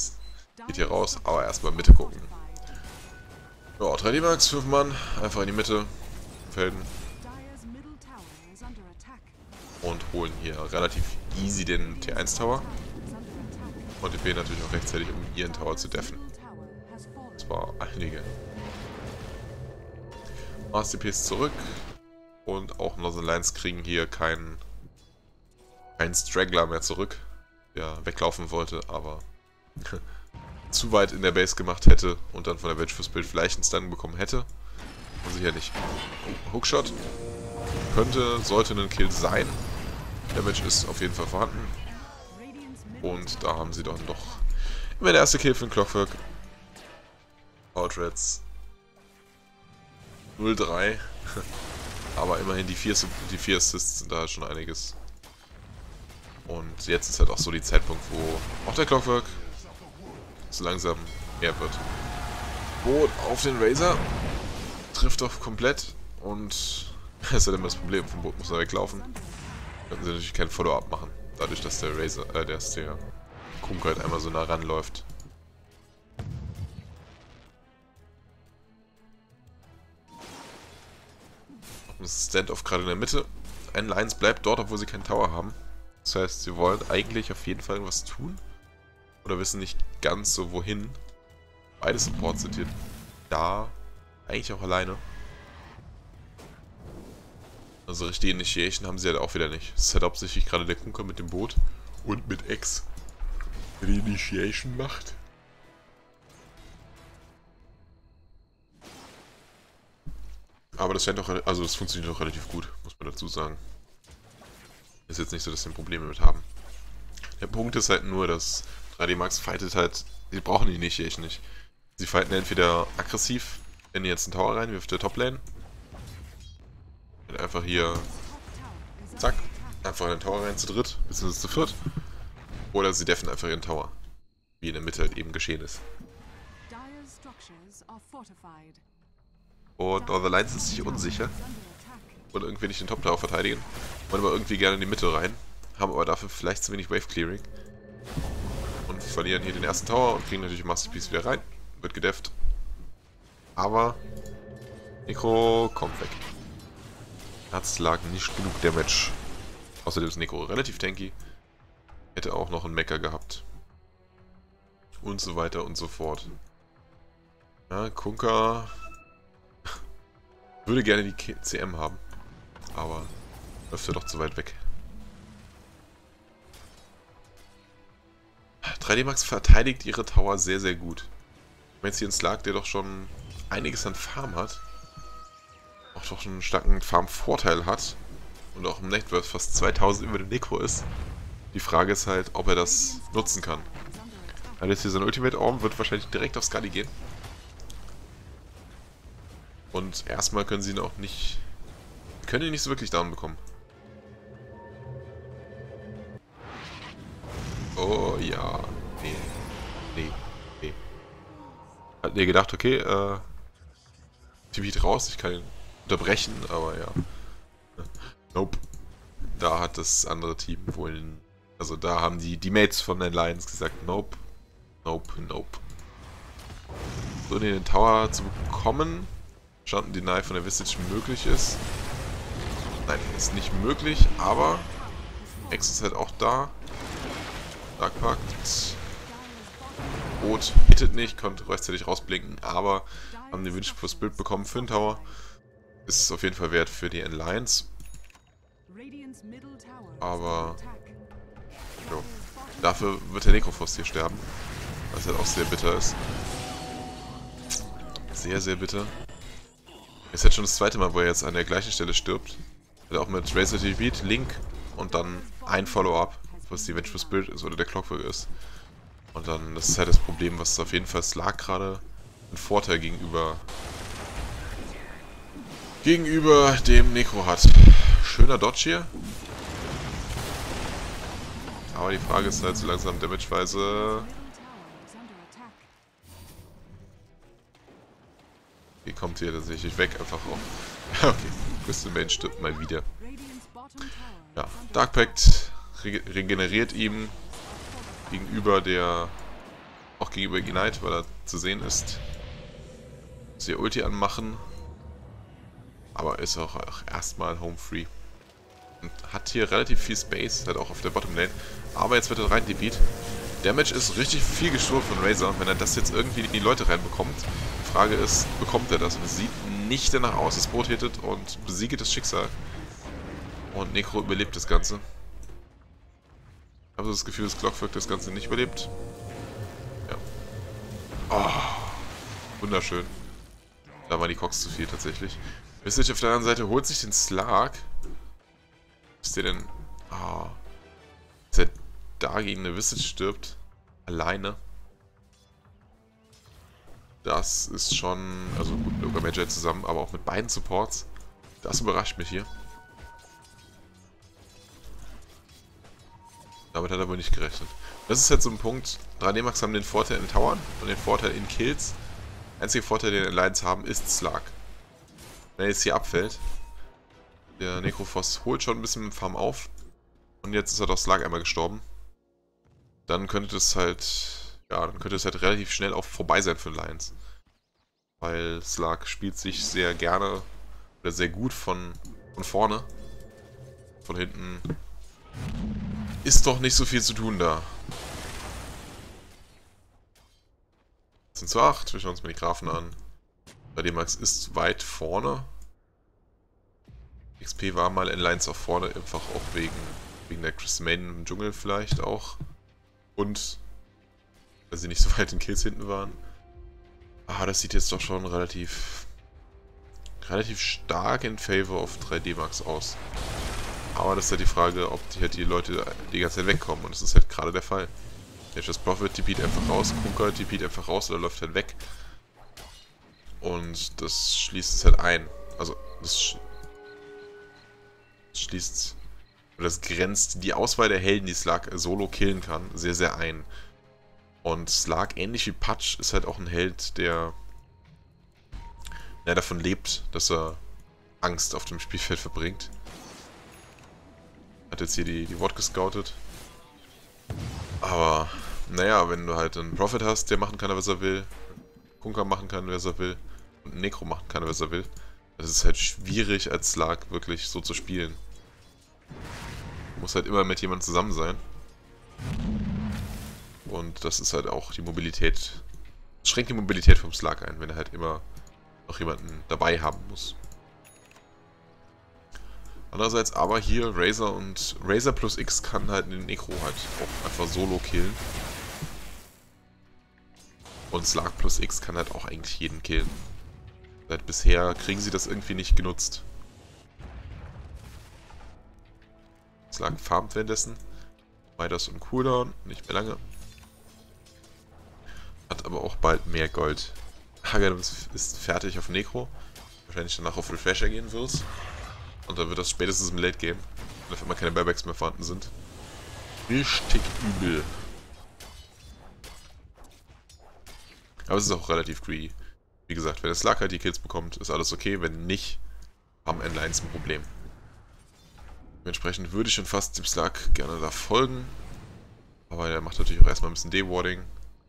Geht hier raus, aber erstmal Mitte gucken. Ja, drei D Max, fünf Mann, einfach in die Mitte. Felden. Und holen hier relativ easy den T eins Tower. Und den B natürlich auch rechtzeitig, um ihren Tower zu deffen. Das war einige. Mars D Ps zurück. Und auch Northern Lions kriegen hier keinen keinen Straggler mehr zurück, der weglaufen wollte, aber zu weit in der Base gemacht hätte und dann von der Wedge fürs Bild vielleicht einen Stun bekommen hätte. Und sicher nicht. Oh, Hookshot. Könnte, sollte ein Kill sein. Damage ist auf jeden Fall vorhanden. Und da haben sie doch noch immer der erste Kill für den Clockwork. Outreds null drei. Aber immerhin die vier, die vier Assists sind da schon einiges. Und jetzt ist halt auch so die Zeitpunkt, wo auch der Clockwork so langsam mehr wird. Boot auf den Razor. Trifft doch komplett. Und das ist halt immer das Problem. Vom Boot muss er weglaufen. Können sie natürlich kein Follow-up machen. Dadurch, dass der Razor, äh, dass der Kunk halt einmal so nah ranläuft. Noch ein Standoff gerade in der Mitte. Ein Lions bleibt dort, obwohl sie keinen Tower haben. Das heißt, sie wollen eigentlich auf jeden Fall irgendwas tun. Oder wissen nicht ganz so wohin. Beide Supports sind hier da. Eigentlich auch alleine. Also richtige Initiation haben sie halt auch wieder nicht. Es ist halt hauptsächlich gerade der Kunker mit dem Boot. Und mit X. Der die Initiation macht. Aber das scheint auch, also das funktioniert auch relativ gut, muss man dazu sagen. Ist jetzt nicht so, dass sie Probleme mit haben. Der Punkt ist halt nur, dass drei D Max fightet halt, sie brauchen die Initiation nicht. Sie fighten entweder aggressiv, wenn ihr jetzt einen Tower reinwirft, der Toplane. Einfach hier, zack, einfach in den Tower rein zu dritt, beziehungsweise zu viert. Oder sie deffen einfach ihren Tower, wie in der Mitte halt eben geschehen ist. Und Northern Lions ist sich unsicher. Wollen irgendwie nicht den Top Tower verteidigen. Wollen aber irgendwie gerne in die Mitte rein. Haben aber dafür vielleicht zu wenig Wave Clearing. Und verlieren hier den ersten Tower und kriegen natürlich Masterpiece wieder rein. Wird gedefft. Aber Necro kommt weg. Herzlag nicht genug Damage. Außerdem ist Necro relativ tanky. Hätte auch noch einen Mecha gehabt. Und so weiter und so fort. Ja, Kunka würde gerne die C M haben. Aber läuft ja doch zu weit weg. drei D Max verteidigt ihre Tower sehr, sehr gut. Wenn jetzt hier ein Slark, der doch schon einiges an Farm hat, auch doch schon einen starken Farm-Vorteil hat und auch im Networth fast zweitausend über dem Necro ist. Die Frage ist halt, ob er das nutzen kann. Er hat jetzt hier sein Ultimate-Orb, wird wahrscheinlich direkt auf Skadi gehen. Und erstmal können sie ihn auch nicht... können ihn nicht so wirklich down bekommen. Oh ja. Nee. Nee. Nee. Hat mir gedacht, okay, äh... T V raus, ich kann ihn unterbrechen, aber ja. Nope. Da hat das andere Team wohl... Also da haben die, die Mates von den Lions gesagt, nope. Nope, nope. So in den Tower zu bekommen... Schauen, die Deny von der Visage möglich ist. Nein, ist nicht möglich, aber X ist halt auch da. Darkpakt. Boot hittet nicht, konnte rechtzeitig rausblinken, aber haben den Wünsch fürs Bild bekommen für den Tower. Ist auf jeden Fall wert für die Alliance. Aber jo, dafür wird der Necrophos hier sterben. Was halt auch sehr bitter ist. Sehr, sehr bitter. Ist jetzt schon das zweite Mal, wo er jetzt an der gleichen Stelle stirbt. Hat auch mit Razor T V, Link und dann ein Follow-up, was die Vengeful Spirit ist oder der Clockwork ist. Und dann, das ist halt das Problem, was auf jeden Fall Slark gerade einen Vorteil gegenüber gegenüber dem Necro hat. Schöner Dodge hier. Aber die Frage ist halt so langsam damageweise. Wie kommt hier tatsächlich weg? Einfach auf. Okay, Crystal Main stirbt mal wieder. Ja, Dark Pact re regeneriert ihm gegenüber der Auch gegenüber Ignite, weil er zu sehen ist. Sie Ulti anmachen. Aber ist auch, auch erstmal home free. Und hat hier relativ viel Space, halt auch auf der Bottom Lane. Aber jetzt wird er rein DP'd. Damage ist richtig viel gestohlen von Razor. Wenn er das jetzt irgendwie in die Leute reinbekommt. Die Frage ist, bekommt er das? Und es sieht nicht danach aus. Das Boot hittet und besiegt das Schicksal. Und Necro überlebt das Ganze. Ich habe so das Gefühl, dass Clockwork das Ganze nicht überlebt. Ja. Oh, wunderschön. Da war die Cox zu viel tatsächlich. Visage auf der anderen Seite holt sich den Slark. Ist der denn... Ah. Oh, dass er da gegen eine Visage stirbt. Alleine. Das ist schon... Also gut, Loga Magi zusammen, aber auch mit beiden Supports. Das überrascht mich hier. Damit hat er wohl nicht gerechnet. Das ist jetzt so ein Punkt. drei D Max haben den Vorteil in Towern und den Vorteil in Kills. Der einzige Vorteil, den Alliance haben, ist Slark. Wenn er jetzt hier abfällt, der Necrophos holt schon ein bisschen mit dem Farm auf. Und jetzt ist er doch Slark einmal gestorben. Dann könnte es halt, ja, dann könnte es halt relativ schnell auch vorbei sein für Alliance. Weil Slark spielt sich sehr gerne oder sehr gut von, von vorne. Von hinten ist doch nicht so viel zu tun da. sind zu acht, wir schauen uns mal die Graphen an. Bei dem Max ist weit vorne. X P war mal in Lines auch vorne, einfach auch wegen, wegen der Chris Main im Dschungel vielleicht auch. Und weil sie nicht so weit in Kills hinten waren. Ah, das sieht jetzt doch schon relativ relativ stark in favor of drei D Max aus. Aber das ist halt die Frage, ob die, halt die Leute die ganze Zeit wegkommen. Und das ist halt gerade der Fall. Nature's Prophet TP't einfach raus, Kunker TP't einfach raus oder läuft halt weg. Und das schließt es halt ein. Also, das sch schließt, oder das grenzt die Auswahl der Helden, die Slark solo killen kann, sehr, sehr ein. Und Slark, ähnlich wie Patch, ist halt auch ein Held, der, der davon lebt, dass er Angst auf dem Spielfeld verbringt. Hat jetzt hier die, die Ward gescoutet. Aber, naja, wenn du halt einen Prophet hast, der machen kann, was er will. Kunker machen kann, was er will. Und Necro machen kann, was er will. Das ist halt schwierig, als Slark wirklich so zu spielen. Du musst halt immer mit jemandem zusammen sein. Und das ist halt auch die Mobilität. Das schränkt die Mobilität vom Slark ein, wenn er halt immer noch jemanden dabei haben muss. Andererseits aber hier Razor und Razor plus X kann halt den Necro halt auch einfach solo killen. Und Slark plus X kann halt auch eigentlich jeden killen. Seit bisher kriegen sie das irgendwie nicht genutzt. Slark farmt währenddessen. Midas und Cooldown, nicht mehr lange. Hat aber auch bald mehr Gold. Hagadus ist fertig auf Necro. Wahrscheinlich danach auf Refresher gehen wird. Und dann wird das spätestens im Late Game, wenn auf einmal keine Buybacks mehr vorhanden sind. Richtig übel. Aber es ist auch relativ greedy. Wie gesagt, wenn der Slark halt die Kills bekommt, ist alles okay. Wenn nicht, haben N-Lines ein Problem. Dementsprechend würde ich schon fast dem Slark gerne da folgen. Aber er macht natürlich auch erstmal ein bisschen Dewarding.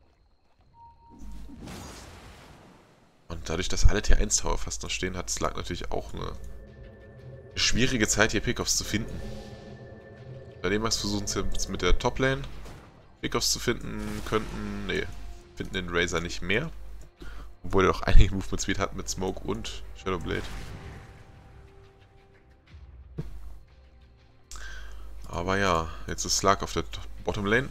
Und dadurch, dass alle T eins Tower fast noch stehen, hat Slark natürlich auch eine schwierige Zeit, hier Pickoffs zu finden. Bei dem Max versuchen sie jetzt mit der Top-Lane Pickoffs zu finden könnten. Ne, finden den Razor nicht mehr. Obwohl er auch einige Movement Speed hat mit Smoke und Shadowblade. Aber ja, jetzt ist Slark auf der Bottom Lane.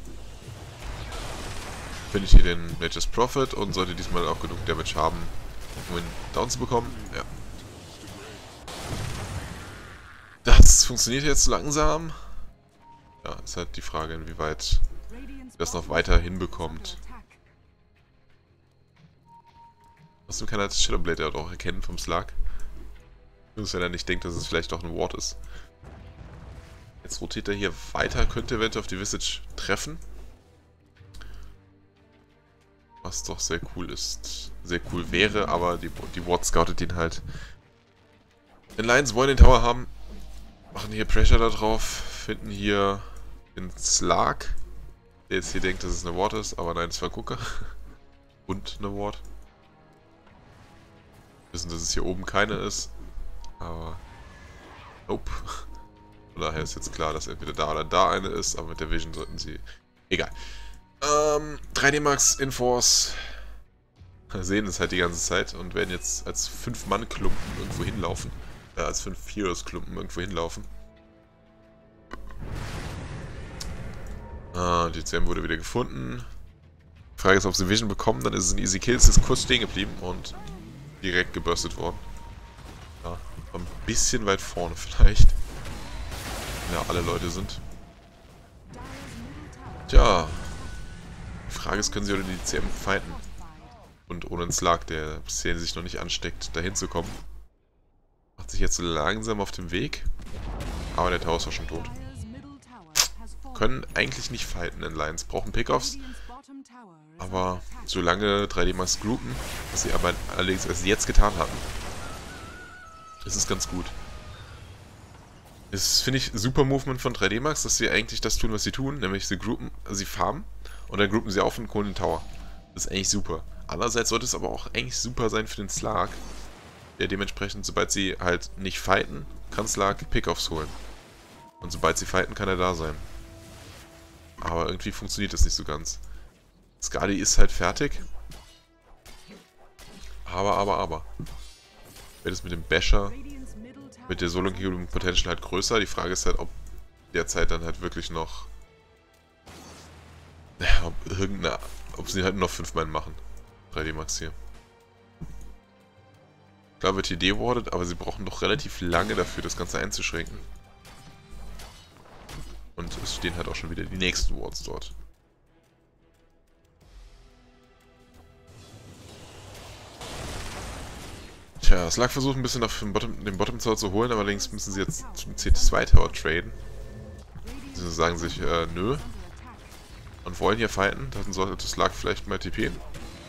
Findet hier den Nature's Prophet und sollte diesmal auch genug Damage haben, um ihn down zu bekommen. Ja. Das funktioniert jetzt langsam. Ja, ist halt die Frage, inwieweit das noch weiter hinbekommt. Außerdem kann er das Shadowblade ja auch erkennen vom Slark. Nur wenn er nicht denkt, dass es vielleicht auch ein Ward ist. Jetzt rotiert er hier weiter, könnte eventuell auf die Visage treffen. Was doch sehr cool ist. Sehr cool wäre, aber die, die Ward scoutet ihn halt. Den Lions wollen den Tower haben. Machen hier Pressure da drauf. Finden hier den Slark. der jetzt hier denkt, dass es eine Ward ist, aber nein, es war ein Gucker. Und eine Ward. Wissen, dass es hier oben keine ist. Aber. Nope. Von daher ist jetzt klar, dass entweder da oder da eine ist, aber mit der Vision sollten sie. Egal. Ähm, drei D Max Inforce sehen es halt die ganze Zeit und werden jetzt als fünf Mann Klumpen irgendwo hinlaufen. Äh, als fünf Heroes Klumpen irgendwo hinlaufen. Ah, die C M wurde wieder gefunden. Die Frage ist, ob sie Vision bekommen, dann ist es ein Easy Kill. Es ist kurz stehen geblieben und direkt geburstet worden. Ja, ein bisschen weit vorne vielleicht. Ja, alle Leute sind. Tja. Die Frage ist, können sie oder die C M fighten? Und ohne einen Slark, der bisher sich noch nicht ansteckt, dahin zu kommen. Macht sich jetzt so langsam auf den Weg. Aber der Tower ist auch schon tot. Können eigentlich nicht fighten in Lines, brauchen Pickoffs. Aber solange drei D Max groupen, was sie aber allerdings erst jetzt getan hatten, ist es ganz gut. Das finde ich super Movement von drei D Max, dass sie eigentlich das tun, was sie tun, nämlich sie groupen, sie farmen und dann groupen sie auf und holen den Tower. Das ist eigentlich super. Andererseits sollte es aber auch eigentlich super sein für den Slark, der dementsprechend, sobald sie halt nicht fighten, kann Slark Pickoffs holen. Und sobald sie fighten, kann er da sein. Aber irgendwie funktioniert das nicht so ganz. Skadi ist halt fertig. Aber, aber, aber. Wird es mit dem Basher, mit der Solo Healing Potential halt größer. Die Frage ist halt, ob derzeit dann halt wirklich noch... Ja, ob irgendeine... Ob sie halt nur noch fünf Mann machen. drei D Max hier. Klar wird hier dewardet, aber sie brauchen doch relativ lange dafür, das Ganze einzuschränken. Und es stehen halt auch schon wieder die nächsten Wards dort. Tja, Slark versucht ein bisschen auf den Bottom, den Bottom Tower zu holen, allerdings müssen sie jetzt zum C zwei Tower traden. Sie sagen sich, äh, nö. Und wollen hier fighten, dann sollte Slark vielleicht mal T P.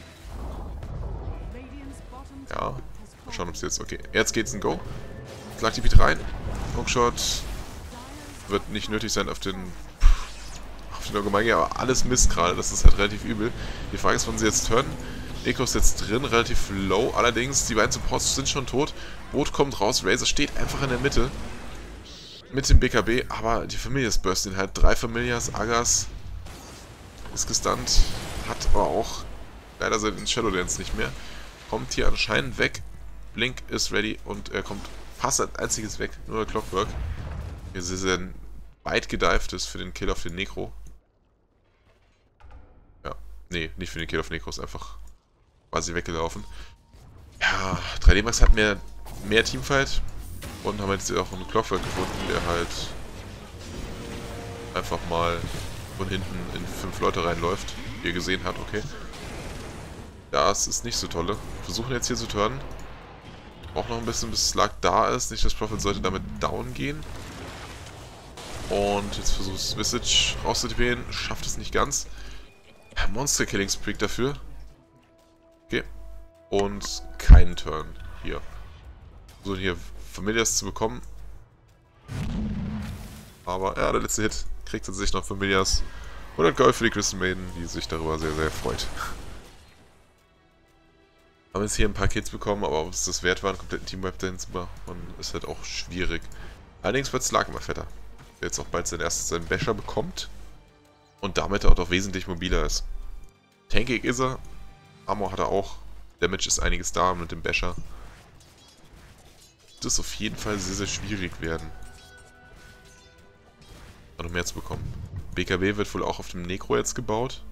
Ja. Mal schauen, ob sie jetzt... Okay, jetzt geht's ein Go. Slark T P rein. Hookshot. Wird nicht nötig sein auf den... Auf den Ogomagia, aber alles Mist gerade. Das ist halt relativ übel. Die Frage ist, wann sie jetzt turnen. Neko ist jetzt drin, relativ low. Allerdings, die beiden Supports sind schon tot. Boot kommt raus. Razor steht einfach in der Mitte. Mit dem B K B. Aber die Familie ist bursting halt. Drei Familias. Agas ist gestunt. Hat aber auch leider seinen Shadow Dance nicht mehr. Kommt hier anscheinend weg. Blink ist ready und er kommt fast als einziges weg. Nur der Clockwork. Hier sehr, sehr weit gedived ist für den Kill auf den Necro. Ja, nee, nicht für den Kill auf Necro, ist einfach quasi weggelaufen. Ja, drei D Max hat mehr, mehr Teamfight und haben jetzt auch einen Clockwork gefunden, der halt einfach mal von hinten in fünf Leute reinläuft, wie ihr gesehen habt, okay. Ja, es ist nicht so tolle. Versuchen jetzt hier zu turnen. Braucht noch ein bisschen, bis Slark da ist. Nicht, das Prophet sollte damit down gehen. Und jetzt versucht es Visage rauszutipieren. Schafft es nicht ganz. Monster Killing Streak dafür. Okay. Und keinen Turn hier. So, hier Familias zu bekommen. Aber ja, der letzte Hit kriegt tatsächlich noch Familias. hundert Gold für die Crystal Maiden, die sich darüber sehr, sehr freut. Haben jetzt hier ein paar Kills bekommen, aber ob es das wert war, einen kompletten Teamwipe dahin zu machen, ist halt auch schwierig. Allerdings wird Slark immer fetter. Der jetzt auch bald sein erstes seinen Basher bekommt. Und damit auch doch wesentlich mobiler ist. Tankig ist er. Armor hat er auch. Damage ist einiges da mit dem Basher. Das auf jeden Fall sehr, sehr schwierig werden. Noch mehr zu bekommen. B K B wird wohl auch auf dem Necro jetzt gebaut.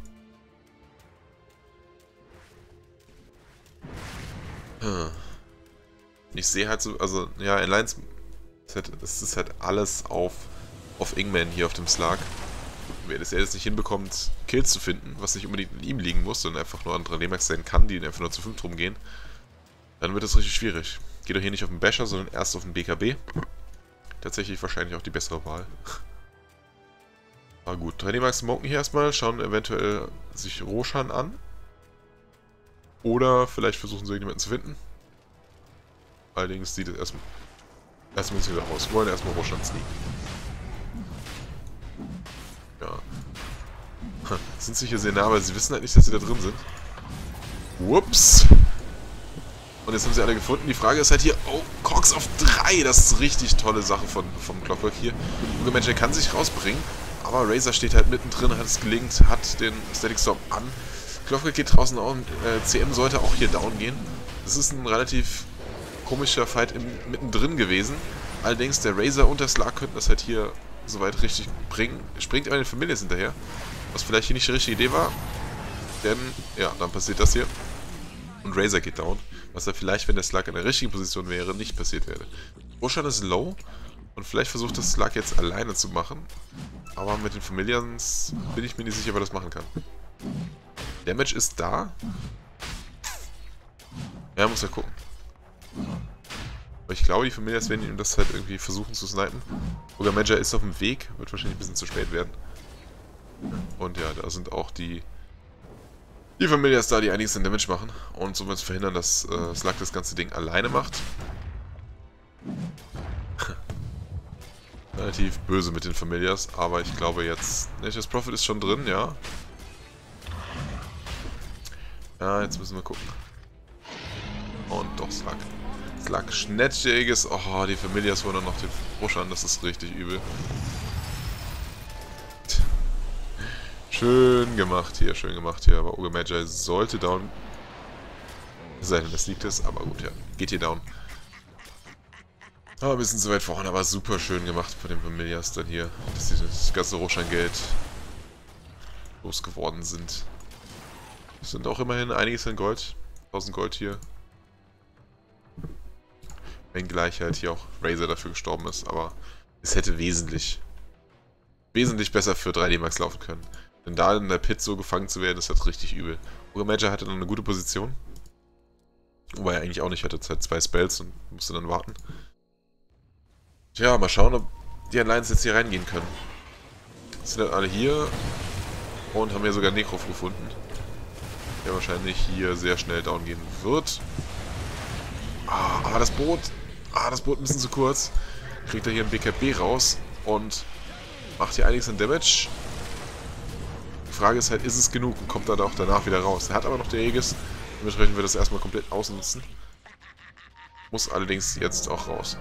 Ich sehe halt so, also, ja, in Lines ist halt, es ist halt alles auf, auf Ingman hier auf dem Slark. Wer das jetzt nicht hinbekommt, Kills zu finden, was nicht unbedingt in ihm liegen muss, sondern einfach nur an drei D Max sein kann, die einfach nur zu fünf rumgehen, dann wird das richtig schwierig. Geht doch hier nicht auf den Basher, sondern erst auf den B K B. Tatsächlich wahrscheinlich auch die bessere Wahl. Aber gut, drei D Max smoken hier erstmal, schauen eventuell sich Roshan an. Oder vielleicht versuchen sie jemanden zu finden. Allerdings sieht es erstmal erstmal wieder aus. Wir wollen erstmal Roshan sneaken. Ja. Sind sie hier sehr nah, aber sie wissen halt nicht, dass sie da drin sind. Whoops. Und jetzt haben sie alle gefunden. Die Frage ist halt hier, oh, Cox auf drei. Das ist eine richtig tolle Sache von, vom Clockwork hier. Uga Magi kann sich rausbringen, aber Razor steht halt mittendrin, hat es gelingt, hat den Static Storm an. Clockwork geht draußen auch und äh, C M sollte auch hier down gehen. Das ist ein relativ komischer Fight im, mittendrin gewesen. Allerdings der Razor und der Slark könnten das halt hier soweit richtig bringen. Springt aber den Familias hinterher, was vielleicht hier nicht die richtige Idee war. Denn, ja, dann passiert das hier. Und Razor geht down. Was er vielleicht, wenn der Slug in der richtigen Position wäre, nicht passiert wäre. Roshan ist low. Und vielleicht versucht das Slug jetzt alleine zu machen. Aber mit den Familians bin ich mir nicht sicher, ob er das machen kann. Damage ist da. Ja, muss er gucken. Aber ich glaube, die Familias werden ihm das halt irgendwie versuchen zu snipen. Uga Magi ist auf dem Weg. Wird wahrscheinlich ein bisschen zu spät werden. Und ja, da sind auch die... Die Familias da, die einiges an Damage machen und somit verhindern, dass äh, Slug das ganze Ding alleine macht. Relativ böse mit den Familias, aber ich glaube jetzt... Nature's Prophet ist schon drin, ja. Ja, jetzt müssen wir gucken. Und doch Slug. Slug schnätziges. Oh, die Familias holen dann noch den Roshan, das ist richtig übel. Schön gemacht hier, schön gemacht hier, aber Uga Magi sollte down sein, das liegt es, aber gut, ja, geht hier down. Aber ein bisschen zu weit vorne, aber super schön gemacht von den Familias dann hier, dass sie das ganze Roshan-Geld losgeworden sind. Es sind auch immerhin einiges an Gold, tausend Gold hier. Wenngleich halt hier auch Razor dafür gestorben ist, aber es hätte wesentlich, wesentlich besser für drei D Max laufen können. Denn da in der Pit so gefangen zu werden, ist halt richtig übel. Uga Magi hatte dann eine gute Position. Wobei er eigentlich auch nicht, hatte halt zwei Spells und musste dann warten. Tja, mal schauen, ob die Alliance jetzt hier reingehen können. Sind halt alle hier und haben ja sogar Necrof gefunden. Der wahrscheinlich hier sehr schnell down gehen wird. Ah, aber das Boot, ah, das Boot ein bisschen zu kurz. Kriegt er hier ein B K B raus und macht hier einiges an Damage. Die Frage ist halt, ist es genug und kommt dann auch danach wieder raus. Er hat aber noch der Aegis, dementsprechend wird das erstmal komplett ausnutzen. Muss allerdings jetzt auch raus.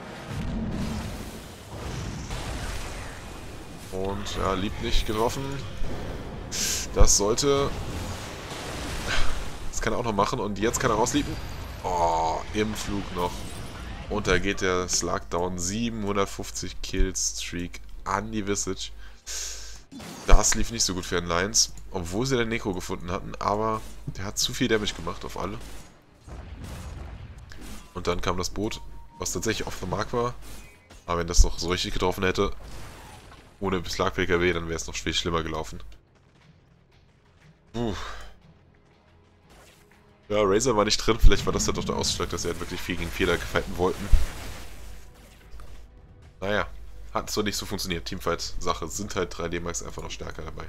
Und ja, liebt nicht getroffen. Das sollte... Das kann er auch noch machen und jetzt kann er rauslieben. Oh, im Flug noch. Und da geht der Slug down. siebenhundertfünfzig Kill-Streak an die Visage. Das lief nicht so gut für den Lions, obwohl sie den Necro gefunden hatten, aber der hat zu viel Damage gemacht auf alle. Und dann kam das Boot, was tatsächlich off the mark war, aber wenn das noch so richtig getroffen hätte, ohne Slug-P K W, dann wäre es noch viel schlimmer gelaufen. Puh. Ja, Razor war nicht drin, vielleicht war das ja doch der Ausschlag, dass sie halt wirklich viel gegen Fehler fighten wollten. Naja. Hat so nicht so funktioniert. Teamfight-Sache sind halt drei D Max einfach noch stärker dabei.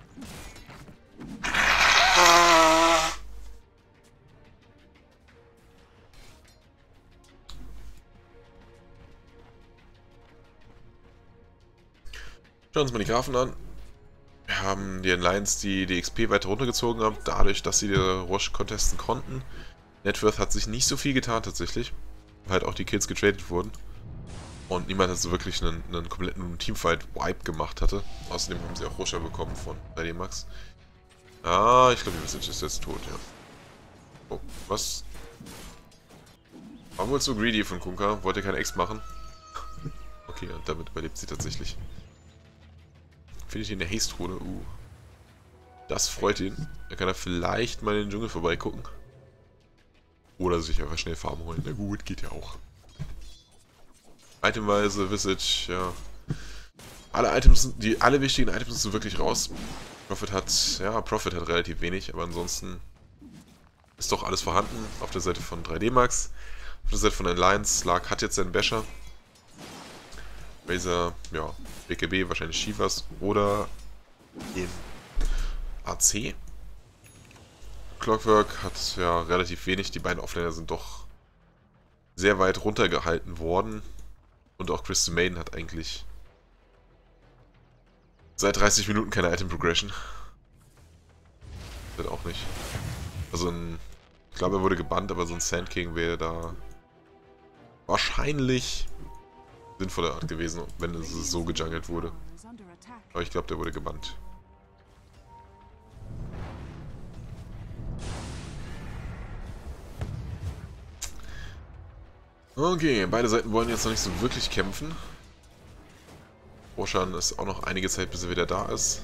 Schauen wir uns mal die Graphen an. Wir haben die Alliance, die die X P weiter runtergezogen haben, dadurch, dass sie die Rush contesten konnten. Networth hat sich nicht so viel getan tatsächlich, weil halt auch die Kills getradet wurden. Und niemand hat so wirklich einen, einen kompletten Teamfight-Wipe gemacht hatte. Außerdem haben sie auch Roshan bekommen von drei D Max. Ah, ich glaube, die Message ist jetzt tot, ja. Oh, was? War wohl zu greedy von Kunkka. Wollte kein Ex machen. Okay, und damit überlebt sie tatsächlich. Finde ich in der Haste-Rune. Uh. Das freut ihn. Da kann er vielleicht mal in den Dschungel vorbeigucken. Oder sich einfach schnell Farben holen. Na gut, geht ja auch. Itemweise, Visage, ja. Alle Items, die, alle wichtigen Items sind wirklich raus. Prophet hat, ja, Prophet hat relativ wenig, aber ansonsten ist doch alles vorhanden. Auf der Seite von drei D Max, auf der Seite von Alliance, Slark hat jetzt seinen Basher. Razor, ja, B K B, wahrscheinlich Shivas oder den A C. Clockwork hat ja relativ wenig, die beiden Offlaner sind doch sehr weit runtergehalten worden. Und auch Crystal Maiden hat eigentlich seit dreißig Minuten keine Item Progression. Wird auch nicht. Also ein... Ich glaube, er wurde gebannt, aber so ein Sand King wäre da wahrscheinlich sinnvolle Art gewesen, wenn es so gejungelt wurde. Aber ich glaube, der wurde gebannt. Okay, beide Seiten wollen jetzt noch nicht so wirklich kämpfen. Roshan ist auch noch einige Zeit, bis er wieder da ist.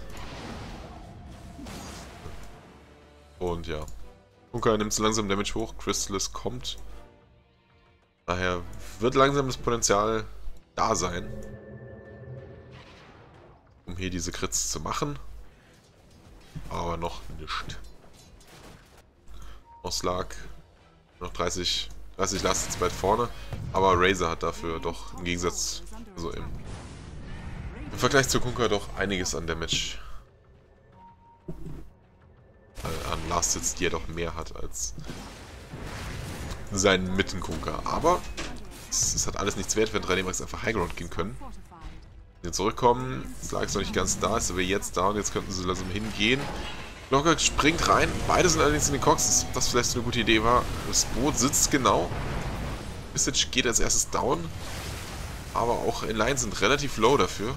Und ja. Kunkka nimmt so langsam Damage hoch, Crystallis kommt. Daher wird langsam das Potenzial da sein, um hier diese Crits zu machen. Aber noch nicht. Oslak noch dreißig, dreißig Last weit vorne. Aber Razor hat dafür doch im Gegensatz, also im, im Vergleich zu Kunkka doch einiges an Damage. Äh, an Last Hits, die er doch mehr hat als seinen Mitten-Kunkka. Aber es, es hat alles nichts wert, wenn drei D Max einfach Highground gehen können. Wenn sie zurückkommen, Slark ist noch nicht ganz da, ist aber jetzt da und jetzt könnten sie langsam hingehen. Locker springt rein, beide sind allerdings in den Cox, das vielleicht so eine gute Idee war. Das Boot sitzt genau. Visage geht als erstes down, aber auch in Line sind relativ low dafür.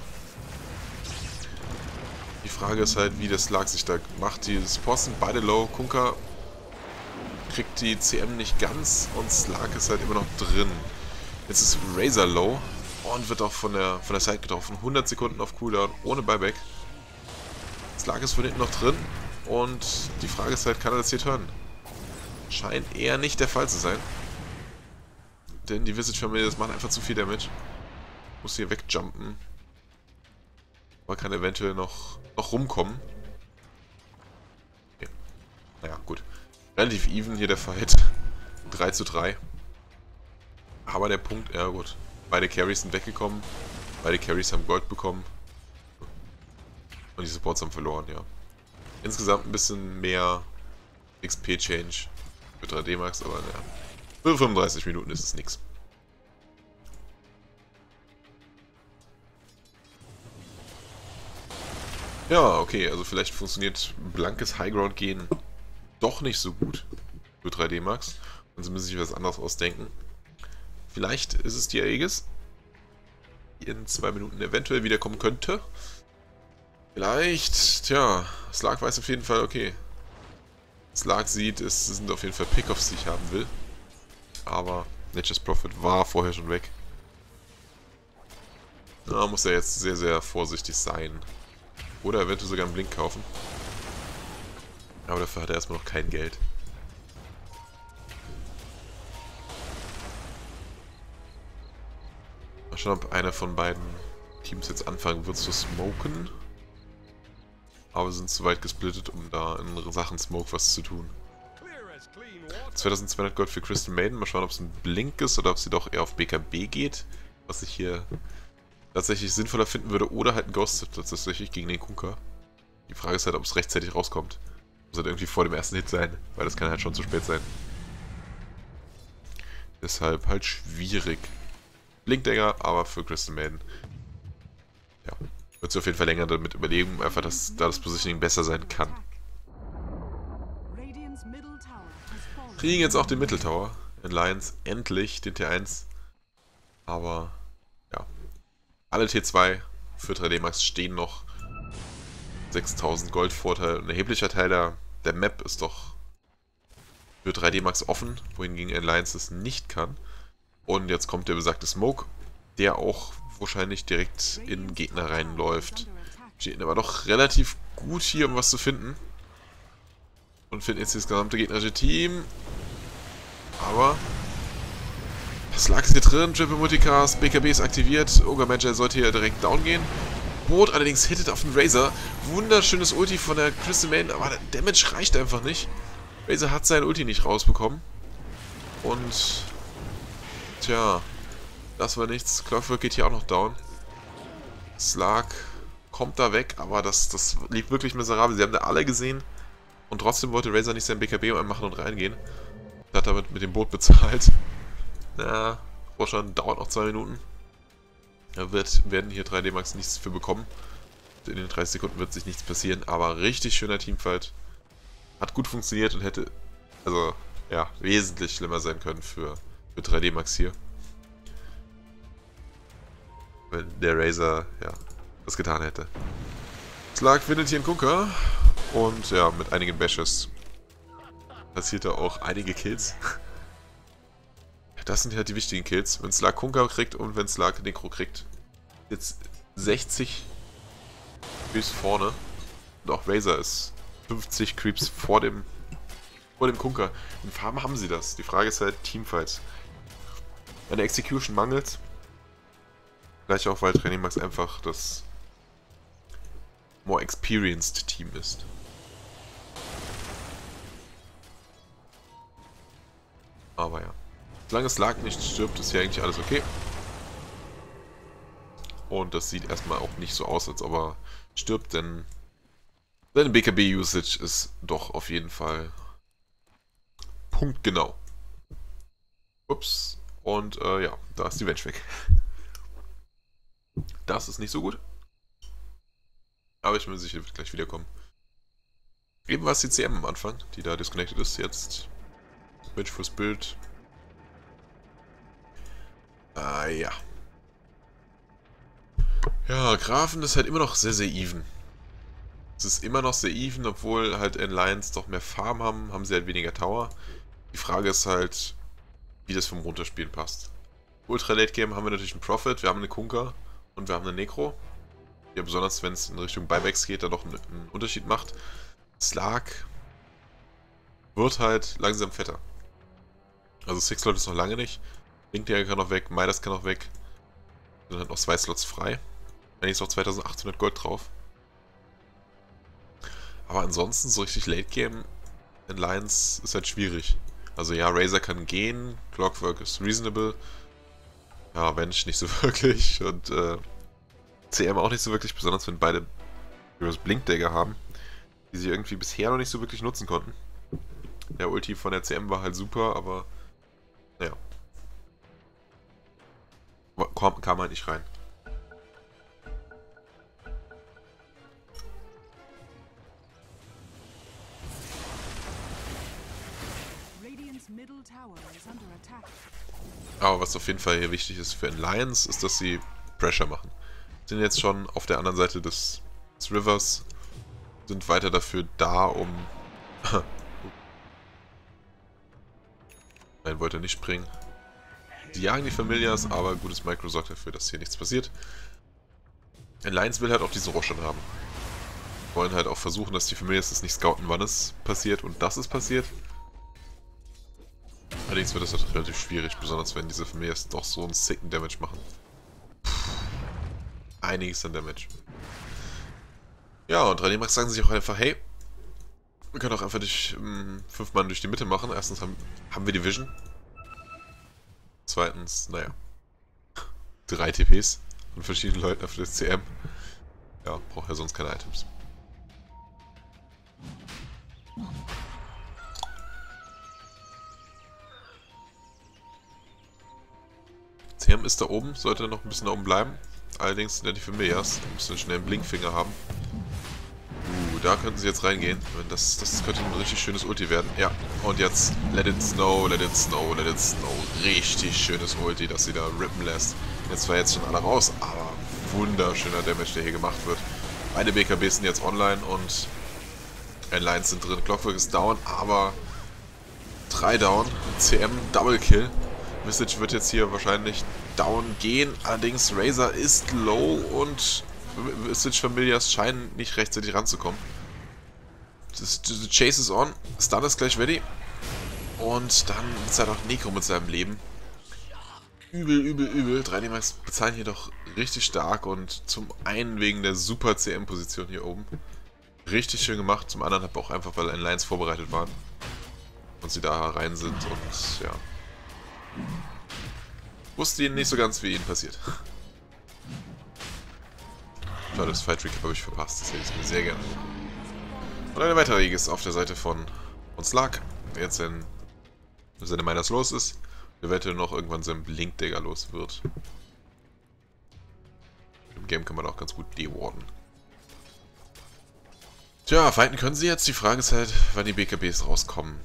Die Frage ist halt, wie der Slark sich da macht. Die Supports sind beide low, Kunkka kriegt die C M nicht ganz und Slark ist halt immer noch drin. Jetzt ist Razor low und wird auch von der, von der Side getroffen. hundert Sekunden auf Cooldown, ohne Buyback. Slark ist von hinten noch drin und die Frage ist halt, kann er das hier turnen? Scheint eher nicht der Fall zu sein. Denn die Visage-Familie, das macht einfach zu viel Damage. Muss hier wegjumpen. Aber kann eventuell noch, noch rumkommen. Okay. Naja, gut. Relativ even hier der Fight. drei zu drei. Aber der Punkt, ja gut. Beide Carries sind weggekommen. Beide Carries haben Gold bekommen. Und die Supports haben verloren, ja. Insgesamt ein bisschen mehr X P-Change für drei D Max, aber naja. Für fünfunddreißig Minuten ist es nichts. Ja, okay, also vielleicht funktioniert blankes Highground gehen doch nicht so gut für drei D Max. Und sie müssen sich was anderes ausdenken. Vielleicht ist es die Aegis, die in zwei Minuten eventuell wiederkommen könnte. Vielleicht, tja, Slark weiß auf jeden Fall, okay. Slark sieht, es sind auf jeden Fall Pickoffs, die ich haben will. Aber Nature's Prophet war vorher schon weg. Da muss er jetzt sehr, sehr vorsichtig sein. Oder eventuell sogar einen Blink kaufen. Aber dafür hat er erstmal noch kein Geld. Mal schauen, ob einer von beiden Teams jetzt anfangen wird zu smoken. Aber sind zu weit gesplittet, um da in Sachen Smoke was zu tun. zweitausendzweihundert Gold für Crystal Maiden. Mal schauen, ob es ein Blink ist oder ob sie doch eher auf B K B geht. Was ich hier tatsächlich sinnvoller finden würde. Oder halt ein Ghost tatsächlich gegen den Kunkka. Die Frage ist halt, ob es rechtzeitig rauskommt. Muss halt irgendwie vor dem ersten Hit sein. Weil das kann halt schon zu spät sein. Deshalb halt schwierig. Blinkdagger, aber für Crystal Maiden. Ja. Wird sie auf jeden Fall länger damit überlegen, einfach, dass da das Positioning besser sein kann. Kriegen jetzt auch den Mitteltower in Lions, endlich den T eins. Aber, ja. Alle T zwei für drei D Max stehen noch. sechstausend Gold Vorteil. Ein erheblicher Teil der, der Map ist doch für drei D Max offen, wohingegen Alliance es nicht kann. Und jetzt kommt der besagte Smoke, der auch wahrscheinlich direkt in Gegner reinläuft. Stehen aber doch relativ gut hier, um was zu finden. Und finden jetzt das gesamte gegnerische Team. Aber Slark ist hier drin, Triple Multicast, B K B ist aktiviert. Ogre Magi sollte hier direkt down gehen. Boot allerdings hittet auf den Razor. Wunderschönes Ulti von der Crystal Maiden, aber der Damage reicht einfach nicht. Razor hat sein Ulti nicht rausbekommen. Und tja, das war nichts. Clockwork geht hier auch noch down. Slark kommt da weg, aber das, das lief wirklich miserabel. Sie haben da alle gesehen. Und trotzdem wollte Razor nicht sein B K B machen und reingehen. Hat damit mit dem Boot bezahlt. Na, Roshan dauert noch zwei Minuten. Da wird, werden hier drei D Max nichts für bekommen. In den dreißig Sekunden wird sich nichts passieren, aber richtig schöner Teamfight. Hat gut funktioniert und hätte, also, ja, wesentlich schlimmer sein können für, für drei D Max hier. Wenn der Razor, ja, das getan hätte. Slark findet hier einen Kunkka und ja, mit einigen Bashes passiert da auch einige Kills. Das sind halt die wichtigen Kills. Wenn Slark Kunkka kriegt und wenn Slark Necro kriegt. Jetzt sechzig Creeps vorne. Und auch Razor ist fünfzig Creeps vor dem vor dem Kunkka. In Farben haben sie das. Die Frage ist halt Teamfights. An der Execution mangelt. Gleich auch, weil Training Max einfach das more experienced Team ist. Aber ja. Solange Slark nicht stirbt, ist hier eigentlich alles okay. Und das sieht erstmal auch nicht so aus, als ob er stirbt, denn seine B K B-Usage ist doch auf jeden Fall punktgenau. Ups. Und äh, ja, da ist die Venge weg. Das ist nicht so gut. Aber ich bin mir sicher, wird gleich wiederkommen. Eben war es die C M am Anfang, die da disconnected ist. Jetzt Venge fürs Bild. Ah ja. Ja, Grafen ist halt immer noch sehr, sehr even. Es ist immer noch sehr even, obwohl halt Alliance doch mehr Farm haben, haben sie halt weniger Tower. Die Frage ist halt, wie das vom Runterspielen passt. Ultra Late Game haben wir natürlich einen Prophet, wir haben eine Kunkka und wir haben eine Necro. Ja, besonders wenn es in Richtung Buybacks geht, da doch einen, einen Unterschied macht. Slark wird halt langsam fetter. Also Six Slot ist noch lange nicht. Linkdagger kann noch weg, Midas kann noch weg. Dann hat noch zwei Slots frei. Eigentlich ist noch zweitausendachthundert Gold drauf. Aber ansonsten so richtig Late Game in Lions ist halt schwierig. Also ja, Razor kann gehen, Clockwork ist reasonable. Ja, Venge nicht so wirklich und äh, C M auch nicht so wirklich, besonders wenn beide Heroes Blinkdagger haben, die sie irgendwie bisher noch nicht so wirklich nutzen konnten. Der Ulti von der C M war halt super, aber naja. Kam, kam halt nicht rein. Aber was auf jeden Fall hier wichtig ist für Alliance, ist, dass sie Pressure machen. Sind jetzt schon auf der anderen Seite des, des Rivers, sind weiter dafür da, um... Nein, wollte nicht springen. Die jagen die Familias, aber gutes Micro sorgt dafür, dass hier nichts passiert. Alliance will halt auch diesen Roshan haben. Wollen halt auch versuchen, dass die Familias das nicht scouten, wann es passiert und dass es passiert. Allerdings wird das halt relativ schwierig, besonders wenn diese Familias doch so einen sicken Damage machen. Puh. Einiges an Damage. Ja, und drei D Max sagen sich auch einfach, hey, wir können auch einfach durch ähm, fünf Mann durch die Mitte machen. Erstens haben, haben wir die Vision. Zweitens, naja, drei T Ps von verschiedenen Leuten für das C M. Ja, braucht ja sonst keine Items. C M ist da oben, sollte noch ein bisschen da oben bleiben. Allerdings sind ja die Familias, die müssen schnell einen Blinkfinger haben. Uh, da könnten sie jetzt reingehen. Das, das könnte ein richtig schönes Ulti werden. Ja, und jetzt let it snow, let it snow, let it snow. Richtig schönes Ulti, das sie da rippen lässt. Jetzt war jetzt schon alle raus, aber wunderschöner Damage, der hier gemacht wird. Beide B K Bs sind jetzt online und Alliance sind drin. Clockwork ist down, aber drei down. C M Double Kill. Visage wird jetzt hier wahrscheinlich down gehen. Allerdings Razor ist low und Visage Familias scheinen nicht rechtzeitig ranzukommen. Das, the Chase is on. Stun ist gleich ready. Und dann ist halt auch Necro mit seinem Leben. Übel, übel, übel. drei D Max bezahlen hier doch richtig stark und zum einen wegen der super C M-Position hier oben. Richtig schön gemacht. Zum anderen aber auch einfach, weil Alliance vorbereitet waren. Und sie da rein sind und ja. Wusste ihnen nicht so ganz, wie ihnen passiert. Schade, das Fight Recap habe ich verpasst. Das hätte ich mir sehr gerne. Und eine weitere Regis auf der Seite von, von Slark. Der jetzt sein, seine Miners los ist. Eventuell noch irgendwann sein Blinkdagger los wird. Im Game kann man auch ganz gut dewarden. Tja, fighten können sie jetzt. Die Frage ist halt, wann die B K Bs rauskommen.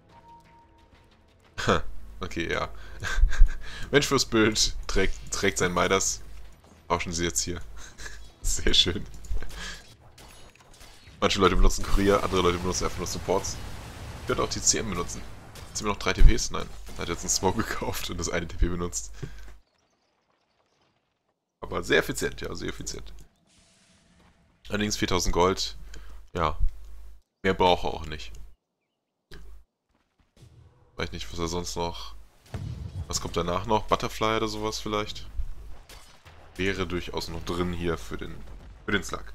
Okay, ja. Mensch fürs Bild trägt, trägt sein Midas. Tauschen sie jetzt hier. Sehr schön. Manche Leute benutzen Kurier, andere Leute benutzen einfach nur Supports. Ich werde auch die C M benutzen. Jetzt haben wir noch drei T Ps? Nein. Er hat jetzt einen Smoke gekauft und das eine T P benutzt. Aber sehr effizient, ja, sehr effizient. Allerdings viertausend Gold. Ja. Mehr braucht er auch nicht. Weiß nicht, was er sonst noch... Was kommt danach noch? Butterfly oder sowas vielleicht? Wäre durchaus noch drin hier für den, für den Slug.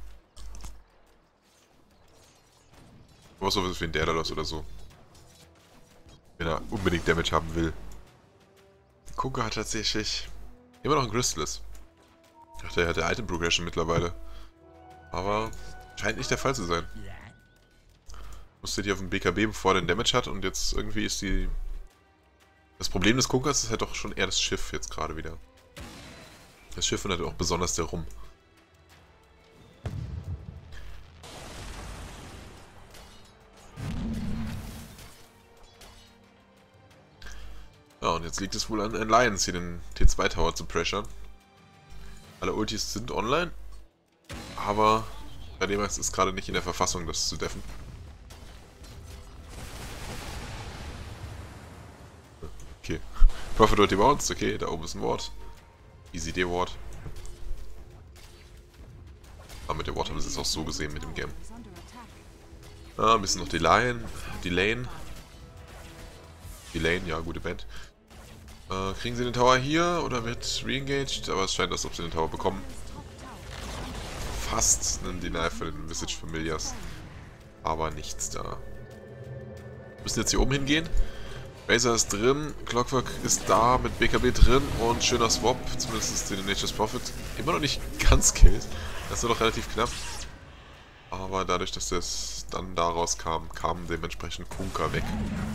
Aber sowas wie ein Daedalus oder so. Wenn er unbedingt Damage haben will. Kuka hat tatsächlich immer noch ein Crystallis. Ich dachte, er hat der Item Progression mittlerweile. Aber scheint nicht der Fall zu sein. Musste die auf dem B K B, bevor er den Damage hat, und jetzt irgendwie ist die... Das Problem des Kunkers ist halt doch schon eher das Schiff jetzt gerade wieder. Das Schiff und halt auch besonders der Rum. Ja, und jetzt liegt es wohl an Alliance, hier den T zwei Tower zu pressure. Alle Ultis sind online, aber Dynamax ist gerade nicht in der Verfassung, das zu deffen. Okay. Prophet Ulti bounced, okay, da oben ist ein Ward. Easy D-Ward. Aber mit dem Ward haben wir es jetzt auch so gesehen mit dem Game. Ah, ein bisschen noch die Lane. Die Lane. Die Lane, ja, gute Band. Äh, kriegen sie den Tower hier oder wird re-engaged? Aber es scheint, als ob sie den Tower bekommen. Fast einen Deny für den Visage Familiars. Aber nichts da. Wir müssen jetzt hier oben hingehen. Razor ist drin, Clockwork ist da mit B K B drin und schöner Swap, zumindest den Nature's Prophet. Immer noch nicht ganz killt, das war doch relativ knapp. Aber dadurch, dass das dann daraus kam, kam dementsprechend Kunkka weg.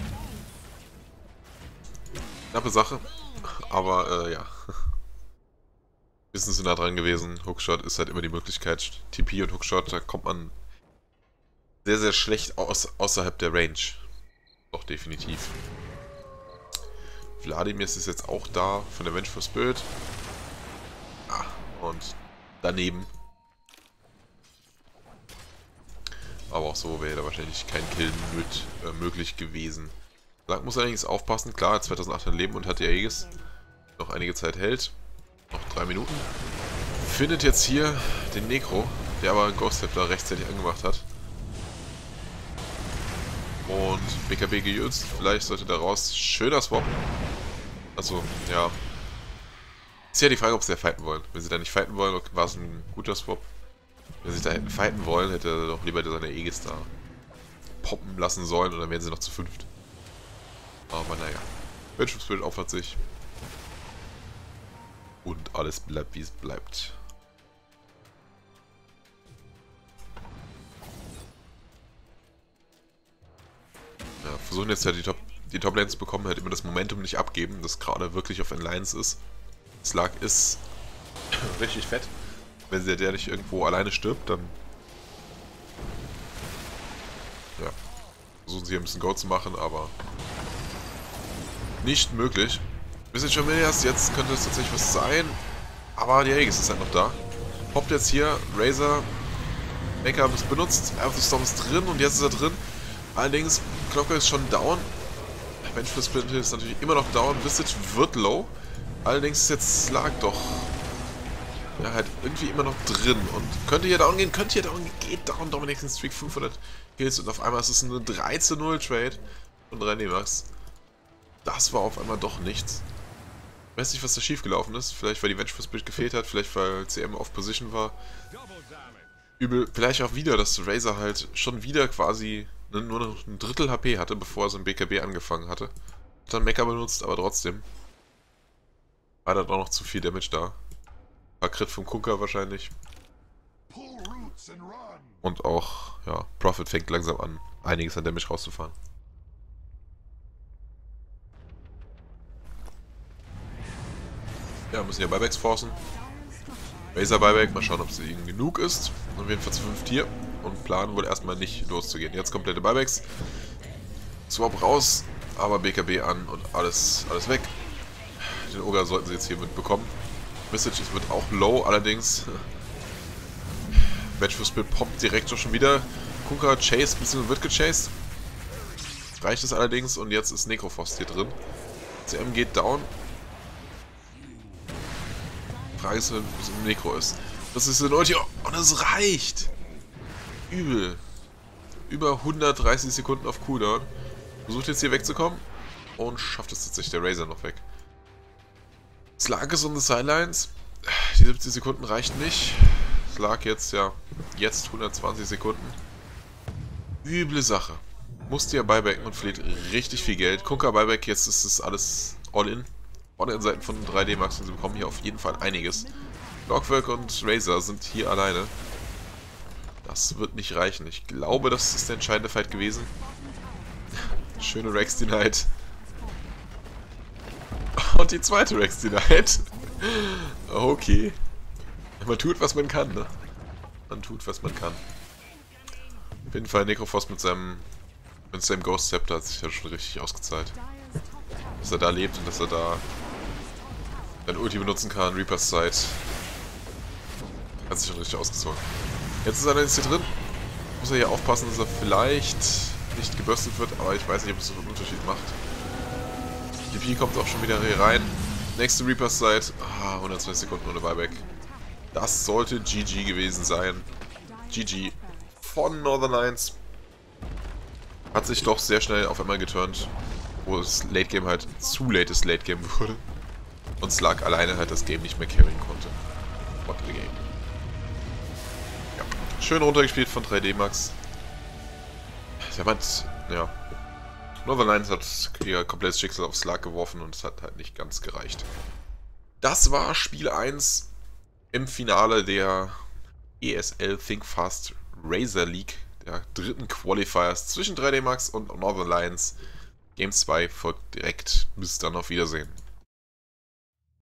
Knappe Sache, aber äh, ja. Bisschen zu nah dran gewesen. Hookshot ist halt immer die Möglichkeit. T P und Hookshot, da kommt man sehr, sehr schlecht aus, außerhalb der Range. Doch, definitiv. Vladimir ist jetzt auch da, von der Vengeful Spirit. Ah, und daneben. Aber auch so wäre da wahrscheinlich kein Kill mit, äh, möglich gewesen. Lang muss allerdings aufpassen, klar, zweitausendachthundert Leben und hat die Aegis. Noch einige Zeit hält. Noch drei Minuten. Findet jetzt hier den Necro, der aber einen Ghost Step da rechtzeitig angemacht hat. Und B K B gejützt, vielleicht sollte daraus schöner Swap. Also, ja. Ist ja die Frage, ob sie da fighten wollen. Wenn sie da nicht fighten wollen, war es ein guter Swap. Wenn sie da hätten fighten wollen, hätte er doch lieber seine Aegis da poppen lassen sollen und dann wären sie noch zu fünft. Aber naja. Vengeful Spirit opfert sich. Und alles bleibt, wie es bleibt. Ja, versuchen jetzt halt die Top, die Top-Lane zu bekommen, halt immer das Momentum nicht abgeben, das gerade wirklich auf Alliance ist. Slug ist richtig fett. Wenn der, der nicht irgendwo alleine stirbt, dann ja, versuchen sie hier ein bisschen Go zu machen, aber nicht möglich. Bisschen schon Millias, jetzt könnte es tatsächlich was sein, aber die Aegis ist halt noch da. Poppt jetzt hier, Razor, Make-up ist benutzt, Earth of the Storm ist drin und jetzt ist er drin. Allerdings, Clockwork ist schon down. Vengeful Spirit ist natürlich immer noch down. Visage wird low. Allerdings ist jetzt Slug doch ja, halt irgendwie immer noch drin. Und könnte hier down gehen, könnte hier down gehen. Geht down. Dominating Streak fünfhundert Kills. Und auf einmal ist es eine drei zu null Trade von drei Demax. Das war auf einmal doch nichts. Ich weiß nicht, was da schief gelaufen ist. Vielleicht, weil die Vengeful Spirit gefehlt hat. Vielleicht, weil C M off Position war. Übel. Vielleicht auch wieder, dass Razor halt schon wieder quasi nur noch ein Drittel H P hatte, bevor er so ein B K B angefangen hatte. Hat dann Mecha benutzt, aber trotzdem war da auch noch zu viel Damage da. Ein paar Crit vom Kunkka wahrscheinlich. Und auch, ja, Prophet fängt langsam an, einiges an Damage rauszufahren. Ja, müssen ja Buybacks forcen. Razor Buyback, mal schauen, ob es ihnen genug ist. Auf jeden Fall zu fünft hier. und planen wohl erstmal nicht loszugehen. Jetzt komplette Buybacks. Swap raus, aber B K B an und alles, alles weg. Den Ogre sollten sie jetzt hier mitbekommen. Message wird auch low, allerdings. Match für Split poppt direkt schon wieder. Kunkka chased, bzw. wird gechased. Reicht es allerdings und jetzt ist Necrophos hier drin. C M geht down. Frage ist, ob es ein Necro ist. Das ist ein Ulti und es reicht! Übel. Über hundertdreißig Sekunden auf Cooldown. Versucht jetzt hier wegzukommen und schafft es tatsächlich der Razor noch weg. Slark ist on the sidelines. Die siebzig Sekunden reichen nicht. Slark jetzt, ja, jetzt hundertzwanzig Sekunden. Üble Sache. Musste ja buybacken und verliert richtig viel Geld. Kunkka Buyback, jetzt ist es alles all-in. Vorne in Seiten von drei D Max und sie bekommen hier auf jeden Fall einiges. Clockwork und Razor sind hier alleine. Das wird nicht reichen. Ich glaube, das ist der entscheidende Fight gewesen. Schöne Rex Denied. Und die zweite Rex Denied. Okay. Man tut, was man kann, ne? Man tut, was man kann. Auf jeden Fall Necrophos mit seinem, mit seinem Ghost Scepter hat sich ja schon richtig ausgezahlt. Dass er da lebt und dass er da ein Ulti benutzen kann, Reaper's Sight. Hat sich schon richtig ausgezogen. Jetzt ist er allerdings hier drin. Muss er hier aufpassen, dass er vielleicht nicht gebürstet wird, aber ich weiß nicht, ob es so einen Unterschied macht. D P kommt auch schon wieder hier rein. Nächste Reaper's Sight. Ah, hundertzwanzig Sekunden ohne Buyback. Das sollte G G gewesen sein. G G von Northern Lions. Hat sich doch sehr schnell auf einmal geturnt, wo das Late Game halt zu lates Late Game wurde. Und Slark alleine halt das Game nicht mehr carryen konnte. What the game. Ja. Schön runtergespielt von drei D Max. Der meint, ja. Northern Lions hat ihr komplettes Schicksal auf Slark geworfen und es hat halt nicht ganz gereicht. Das war Spiel eins im Finale der E S L Think Fast Razor League, der dritten Qualifiers zwischen drei D Max und Northern Lions. Game zwei folgt direkt. Bis dann, auf Wiedersehen.